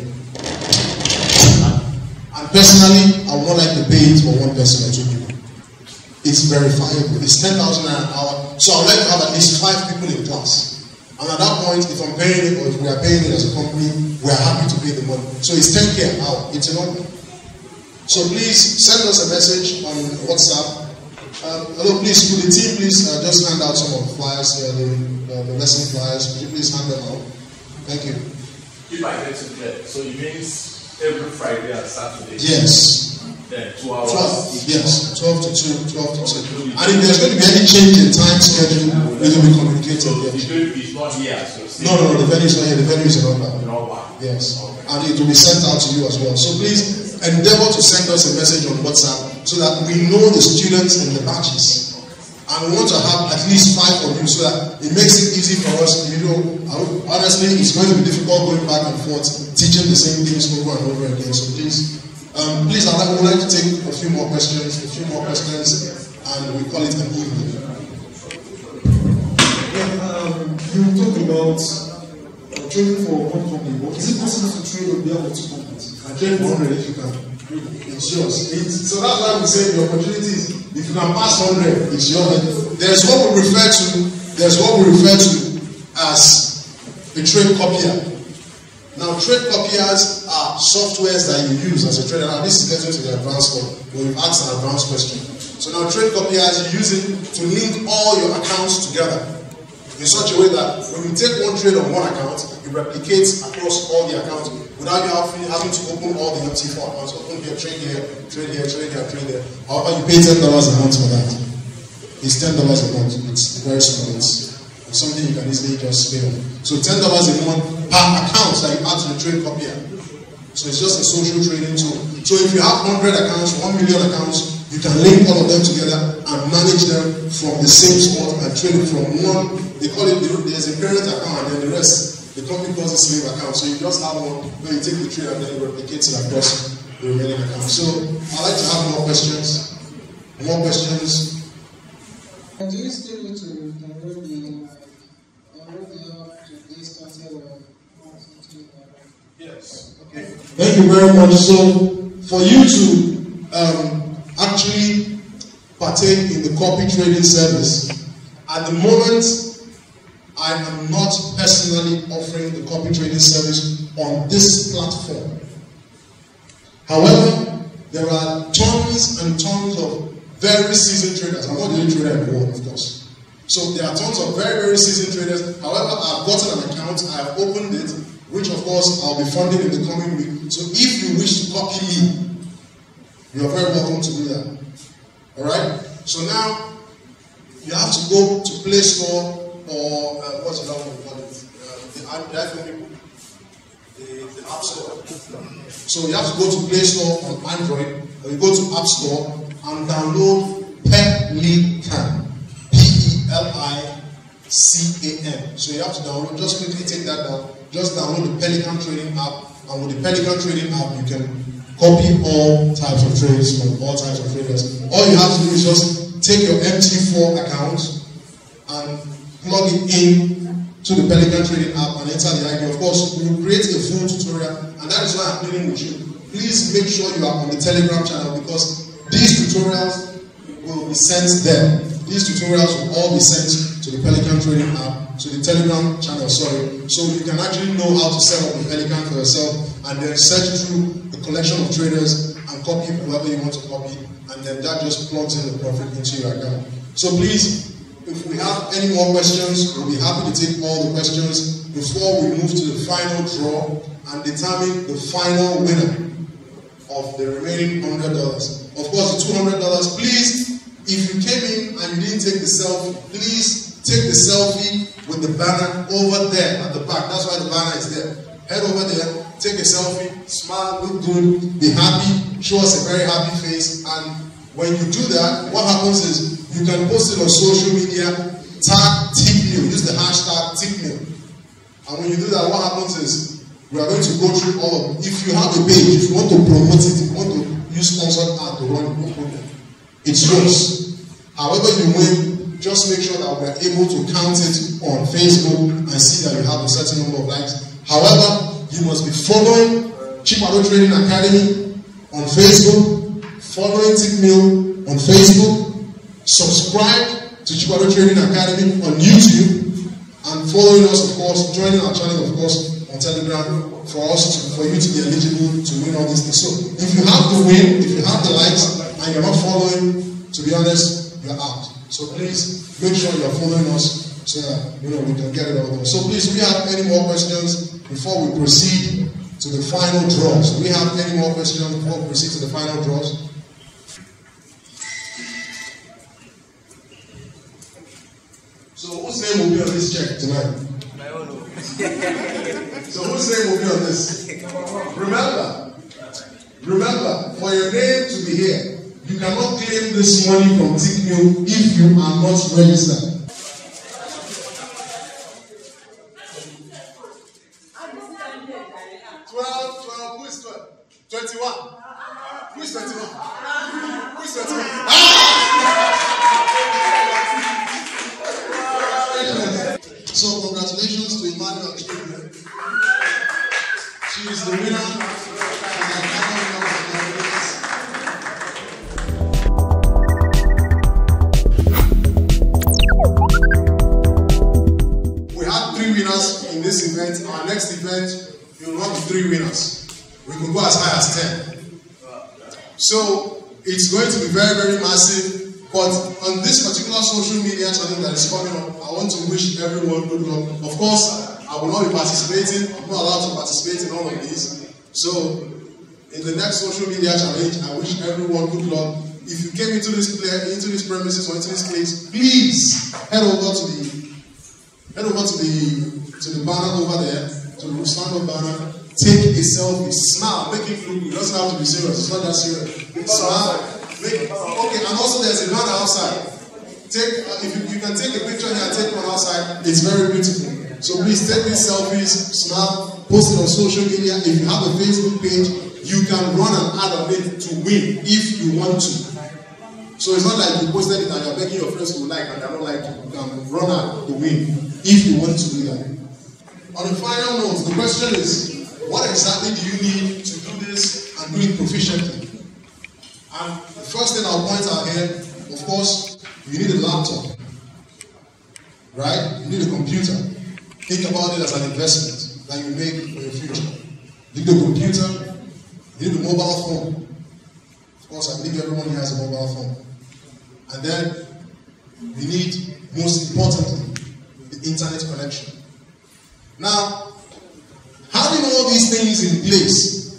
And personally, I would not like to pay it for one person or two people. It's verifiable. It's ten thousand naira an hour. So I would like to have at least five people in class. And at that point, if I'm paying it or if we are paying it as a company, we are happy to pay the money. So it's ten K an hour. It's an order. So please send us a message on WhatsApp. Uh, hello, please, could the team please uh, just hand out some of the flyers, uh, the, uh, the lesson flyers. Could you please hand them out? Thank you. If I get to get, so it means every Friday and Saturday? Yes. Then two hours? twelve, yes. twelve to two, twelve to two. And if there's going to be any change in time schedule, it will be communicated. So yes. It's not here, so no, no, no, the venue is not here. The venue is in Oba. Yes. Okay. And it will be sent out to you as well. So please endeavor to send us a message on WhatsApp so that we know the students in the batches. And we want to have at least five of you so that it makes it easy for us. You know, honestly, it's going to be difficult going back and forth, teaching the same things over and over again. So please, um, please, I would like to take a few more questions, a few more questions, and we call it an evening. Yeah, um, you talk about uh, trading for one company, but is it possible to trade on behalf of two companies? I trade for one hundred if you can. It's yours. It's, so that's why we say the opportunity is, if you can pass one hundred, it's yours. There's what we refer to, there's what we refer to as a trade copier. Now, trade copiers are softwares that you use as a trader. Now, this is getting to the advanced one, where we've asked an advanced question. So now, trade copiers, you use it to link all your accounts together in such a way that when you take one trade on one account, you it replicates across all the accounts without you having, having to open all the M T four accounts. Open here, trade here, trade here, trade here, trade there. However, you pay ten dollars a month for that. It's ten dollars a month. It's very small. It's, it's something you can easily just pay on. So ten dollars a month per account that you add to the trade copier. So it's just a social trading tool. So if you have one hundred accounts, one million accounts, you can link all of them together and manage them from the same spot and trade it from one. They call it, there's a parent account and then the rest, the company calls it slave account. So you just have one where you take the trade and then you replicate it across the remaining accounts. So I'd like to have more questions. More questions? And do you still need to download the download the app to get started or something like that? Yes. Okay. Thank you very much. So for you to um, actually partake in the copy trading service, at the moment I am not personally offering the copy trading service on this platform. However, there are tons and tons of very seasoned traders. I'm not the only trader in the world, of course. So there are tons of very, very seasoned traders. However, I've gotten an account, I've opened it, which of course I'll be funding in the coming week. So if you wish to copy me, you are very welcome to do that. Alright? So now, you have to go to Play Store or, uh, what's the other one we call it? Uh, the iPhone people. The, the App Store. So you have to go to Play Store on Android, or you go to App Store and download Pelican. P E L I C A N. So you have to download, just quickly take that down. Just download the Pelican Trading app, and with the Pelican Trading app, you can copy all types of trades from all types of traders. All you have to do is just take your M T four account and plug it in to the Pelican Trading app and enter the I D. Of course, we will create a full tutorial, and that is why I'm dealing with you. Please make sure you are on the Telegram channel, because these tutorials will be sent there. These tutorials will all be sent to the Pelican Trading app, to the Telegram channel, sorry, so you can actually know how to set up the Pelican for yourself, and then search through the collection of traders and copy whoever you want to copy, and then that just plugs in the profit into your account. So please, if we have any more questions, we'll be happy to take all the questions before we move to the final draw and determine the final winner of the remaining one hundred dollars. Of course, the two hundred dollars, please, if you came in and you didn't take the selfie, please take the selfie with the banner over there at the back. That's why the banner is there. Head over there, take a selfie, smile, look good, be happy, show us a very happy face, and when you do that, what happens is you can post it on social media, tag TickMill, use the hashtag TickMill. And when you do that, what happens is we are going to go through all of it. If you have a page, if you want to promote it, if you want to use sponsored ad to run it, no problem. It's yours. However you win, just make sure that we are able to count it on Facebook and see that you have a certain number of likes. However, you must be following Chipado Trading Academy on Facebook, following TickMill on Facebook, subscribe to Chipado Trading Academy on YouTube, and following us, of course, joining our channel, of course, on Telegram for us to, for you to be eligible to win all these things. So if you have the win, if you have the likes, and you're not following, to be honest, you're out. So please make sure you're following us so that you know we can get it all done. So please, do we have any more questions before we proceed to the final draws? Do we have any more questions before we proceed to the final draws? So whose name will be on this check tonight? So whose name will be on this? Remember, remember, for your name to be here, you cannot claim this money from TickMill if you are not registered. twelve, twelve, who is twelve? twenty-one. Who is twenty-one? Who is twenty-one? Ah! So congratulations to Emmanuel Chidre. She is the winner. We have three winners in this event. Our next event, you will have three winners. We can go as high as ten. So it's going to be very, very massive. But on this particular social media channel that is coming up, I want to wish everyone good luck. Of course, I will not be participating. I'm not allowed to participate in all of these. So, in the next social media challenge, I wish everyone good luck. If you came into this place, into this premises or into this place, please head over to the head over to the to the banner over there, to the stand-up banner. Take a selfie, smile, make it look good. It doesn't have to be serious. It's not that serious. Smile, make okay. And also, there's a banner outside. Take uh, if you, you can take a picture here and take one outside. It's very beautiful. So please take these selfies, smile, post it on social media. If you have a Facebook page, you can run an ad on it to win if you want to. So it's not like you posted it and you're begging your friends to like and they're not like you. You can run an ad to win if you want to do that. On the final note, the question is, what exactly do you need to do this and do it proficiently? And the first thing I'll point out here, of course, you need a laptop, right? You need a computer. Think about it as an investment that you make for your future. You need a computer, you need a mobile phone. Of course, I believe everyone here has a mobile phone. And then you need, most importantly, the internet connection. Now, having all these things in place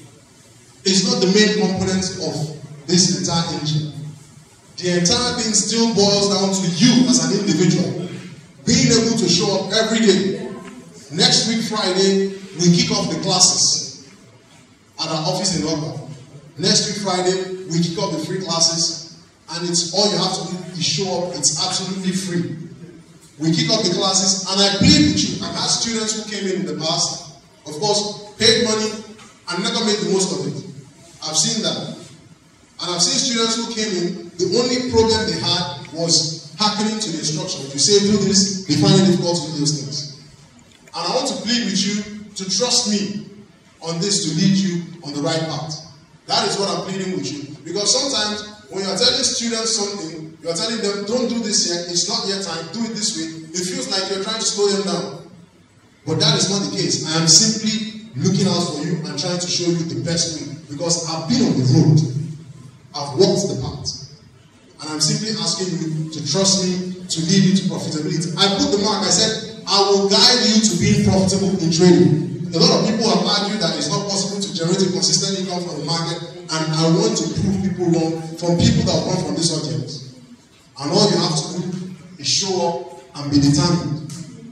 is not the main component of this entire engine. The entire thing still boils down to you as an individual being able to show up every day. Next week, Friday, we kick off the classes at our office in London. Next week, Friday, we kick off the free classes, and it's all you have to do is show up. It's absolutely free. We kick off the classes, and I plead with you. I've had students who came in in the past, of course, paid money and never made the most of it. I've seen that. And I've seen students who came in, the only problem they had was hearkening to the instruction. If you say do this, they find it difficult to do those things. And I want to plead with you to trust me on this to lead you on the right path. That is what I'm pleading with you. Because sometimes when you're telling students something, you're telling them, don't do this yet, it's not yet time, do it this way. It feels like you're trying to slow them down. But that is not the case. I am simply looking out for you and trying to show you the best way. Because I've been on the road. I've walked the path. And I'm simply asking you to trust me to lead you to profitability. I put the mark, I said, I will guide you to being profitable in trading. A lot of people have argued that it's not possible to generate a consistent income from the market, and I want to prove people wrong from people that come from this audience. And all you have to do is show up and be determined.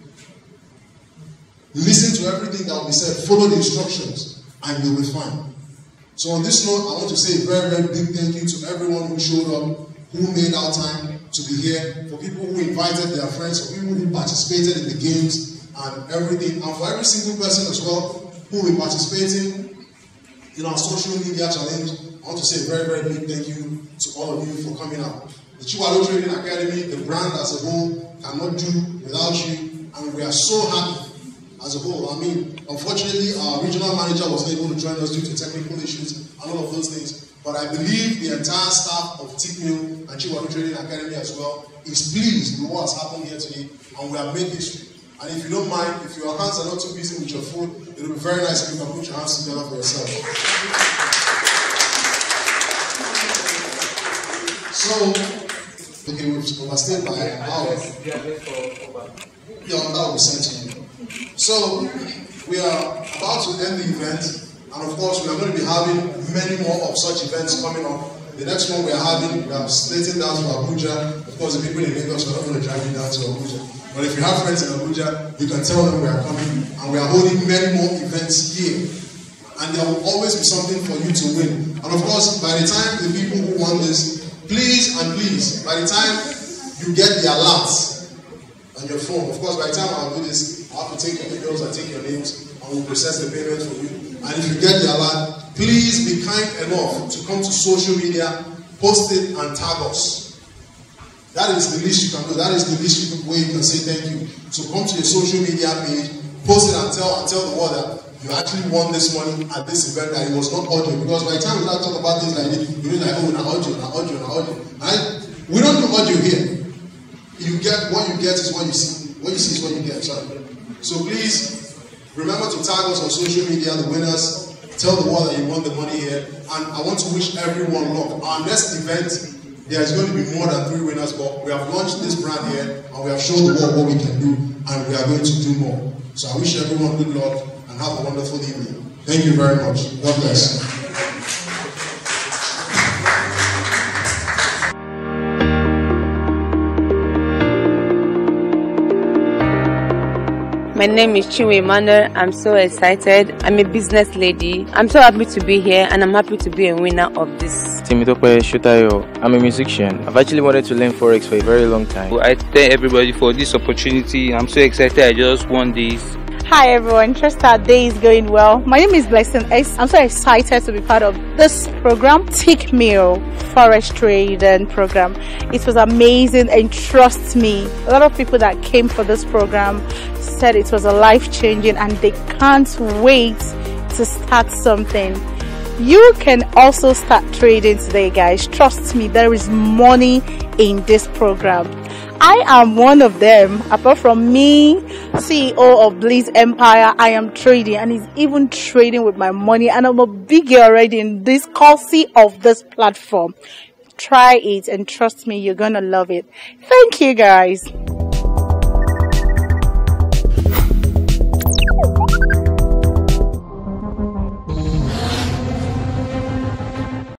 Listen to everything that will be said, follow the instructions, and you'll be fine. So on this note, I want to say a very, very big thank you to everyone who showed up, who made our time to be here, for people who invited their friends, for people who participated in the games and everything, and for every single person as well who will be participating in our social media challenge. I want to say a very, very big thank you to all of you for coming out. The Chiwalo Trading Academy, the brand as a whole, cannot do without you, and we are so happy as a whole. I mean, unfortunately, our regional manager was able to join us due to technical issues and all of those things. But I believe the entire staff of TICMIL and Chiwalo Trading Academy as well is pleased with what has happened here today, and we have made history. And if you don't mind, if your hands are not too busy with your food, it will be very nice if you can put your hands together for yourself. So, okay, we've overstayed by an hour. Yeah, that will be sent to you. So, we are about to end the event, and of course, we are going to be having many more of such events coming up. The next one we are having, we are slating down to Abuja. Of course, the people in Lagos are not going to drive you down to Abuja. But if you have friends in Abuja, you can tell them we are coming, and we are holding many more events here. And there will always be something for you to win. And of course, by the time the people who want this, please and please, by the time you get the alerts on your phone, of course, by the time I'll do this, I have to take your details and take your names, and we'll process the payment for you. And if you get the alert, please be kind enough to come to social media, post it, and tag us. That is the least you can do. That is the least way you can say thank you. So come to your social media page, post it, and tell and tell the world that you actually won this money at this event, that it was not audio. Because by the time we start talking about things like this, you'll be like, oh, not audio, not audio, not audio. Right? We don't do audio here. You get what you get is what you see. What you see is what you get. Sorry. So please remember to tag us on social media, the winners. Tell the world that you won the money here. And I want to wish everyone luck. Our next event, there is going to be more than three winners, but we have launched this brand here, and we have shown the world what we can do, and we are going to do more. So I wish everyone good luck and have a wonderful evening. Thank you very much. God bless. My name is Chinwe Emmanuel. I'm so excited. I'm a business lady. I'm so happy to be here and I'm happy to be a winner of this. Timitope Shutayo. I'm a musician. I've actually wanted to learn Forex for a very long time. I thank everybody for this opportunity. I'm so excited. I just won this. Hi everyone, trust our day is going well. My name is Blessing S. I'm so excited to be part of this program, Tickmill Forex Trading program. It was amazing and trust me, a lot of people that came for this program said it was a life-changing and they can't wait to start something. You can also start trading today, guys. Trust me, there is money in this program. I am one of them. Apart from me, C E O of Bliss Empire, I am trading and is even trading with my money, and I'm a big girl already in this courtesy of this platform. Try it and trust me, you're gonna love it. Thank you, guys.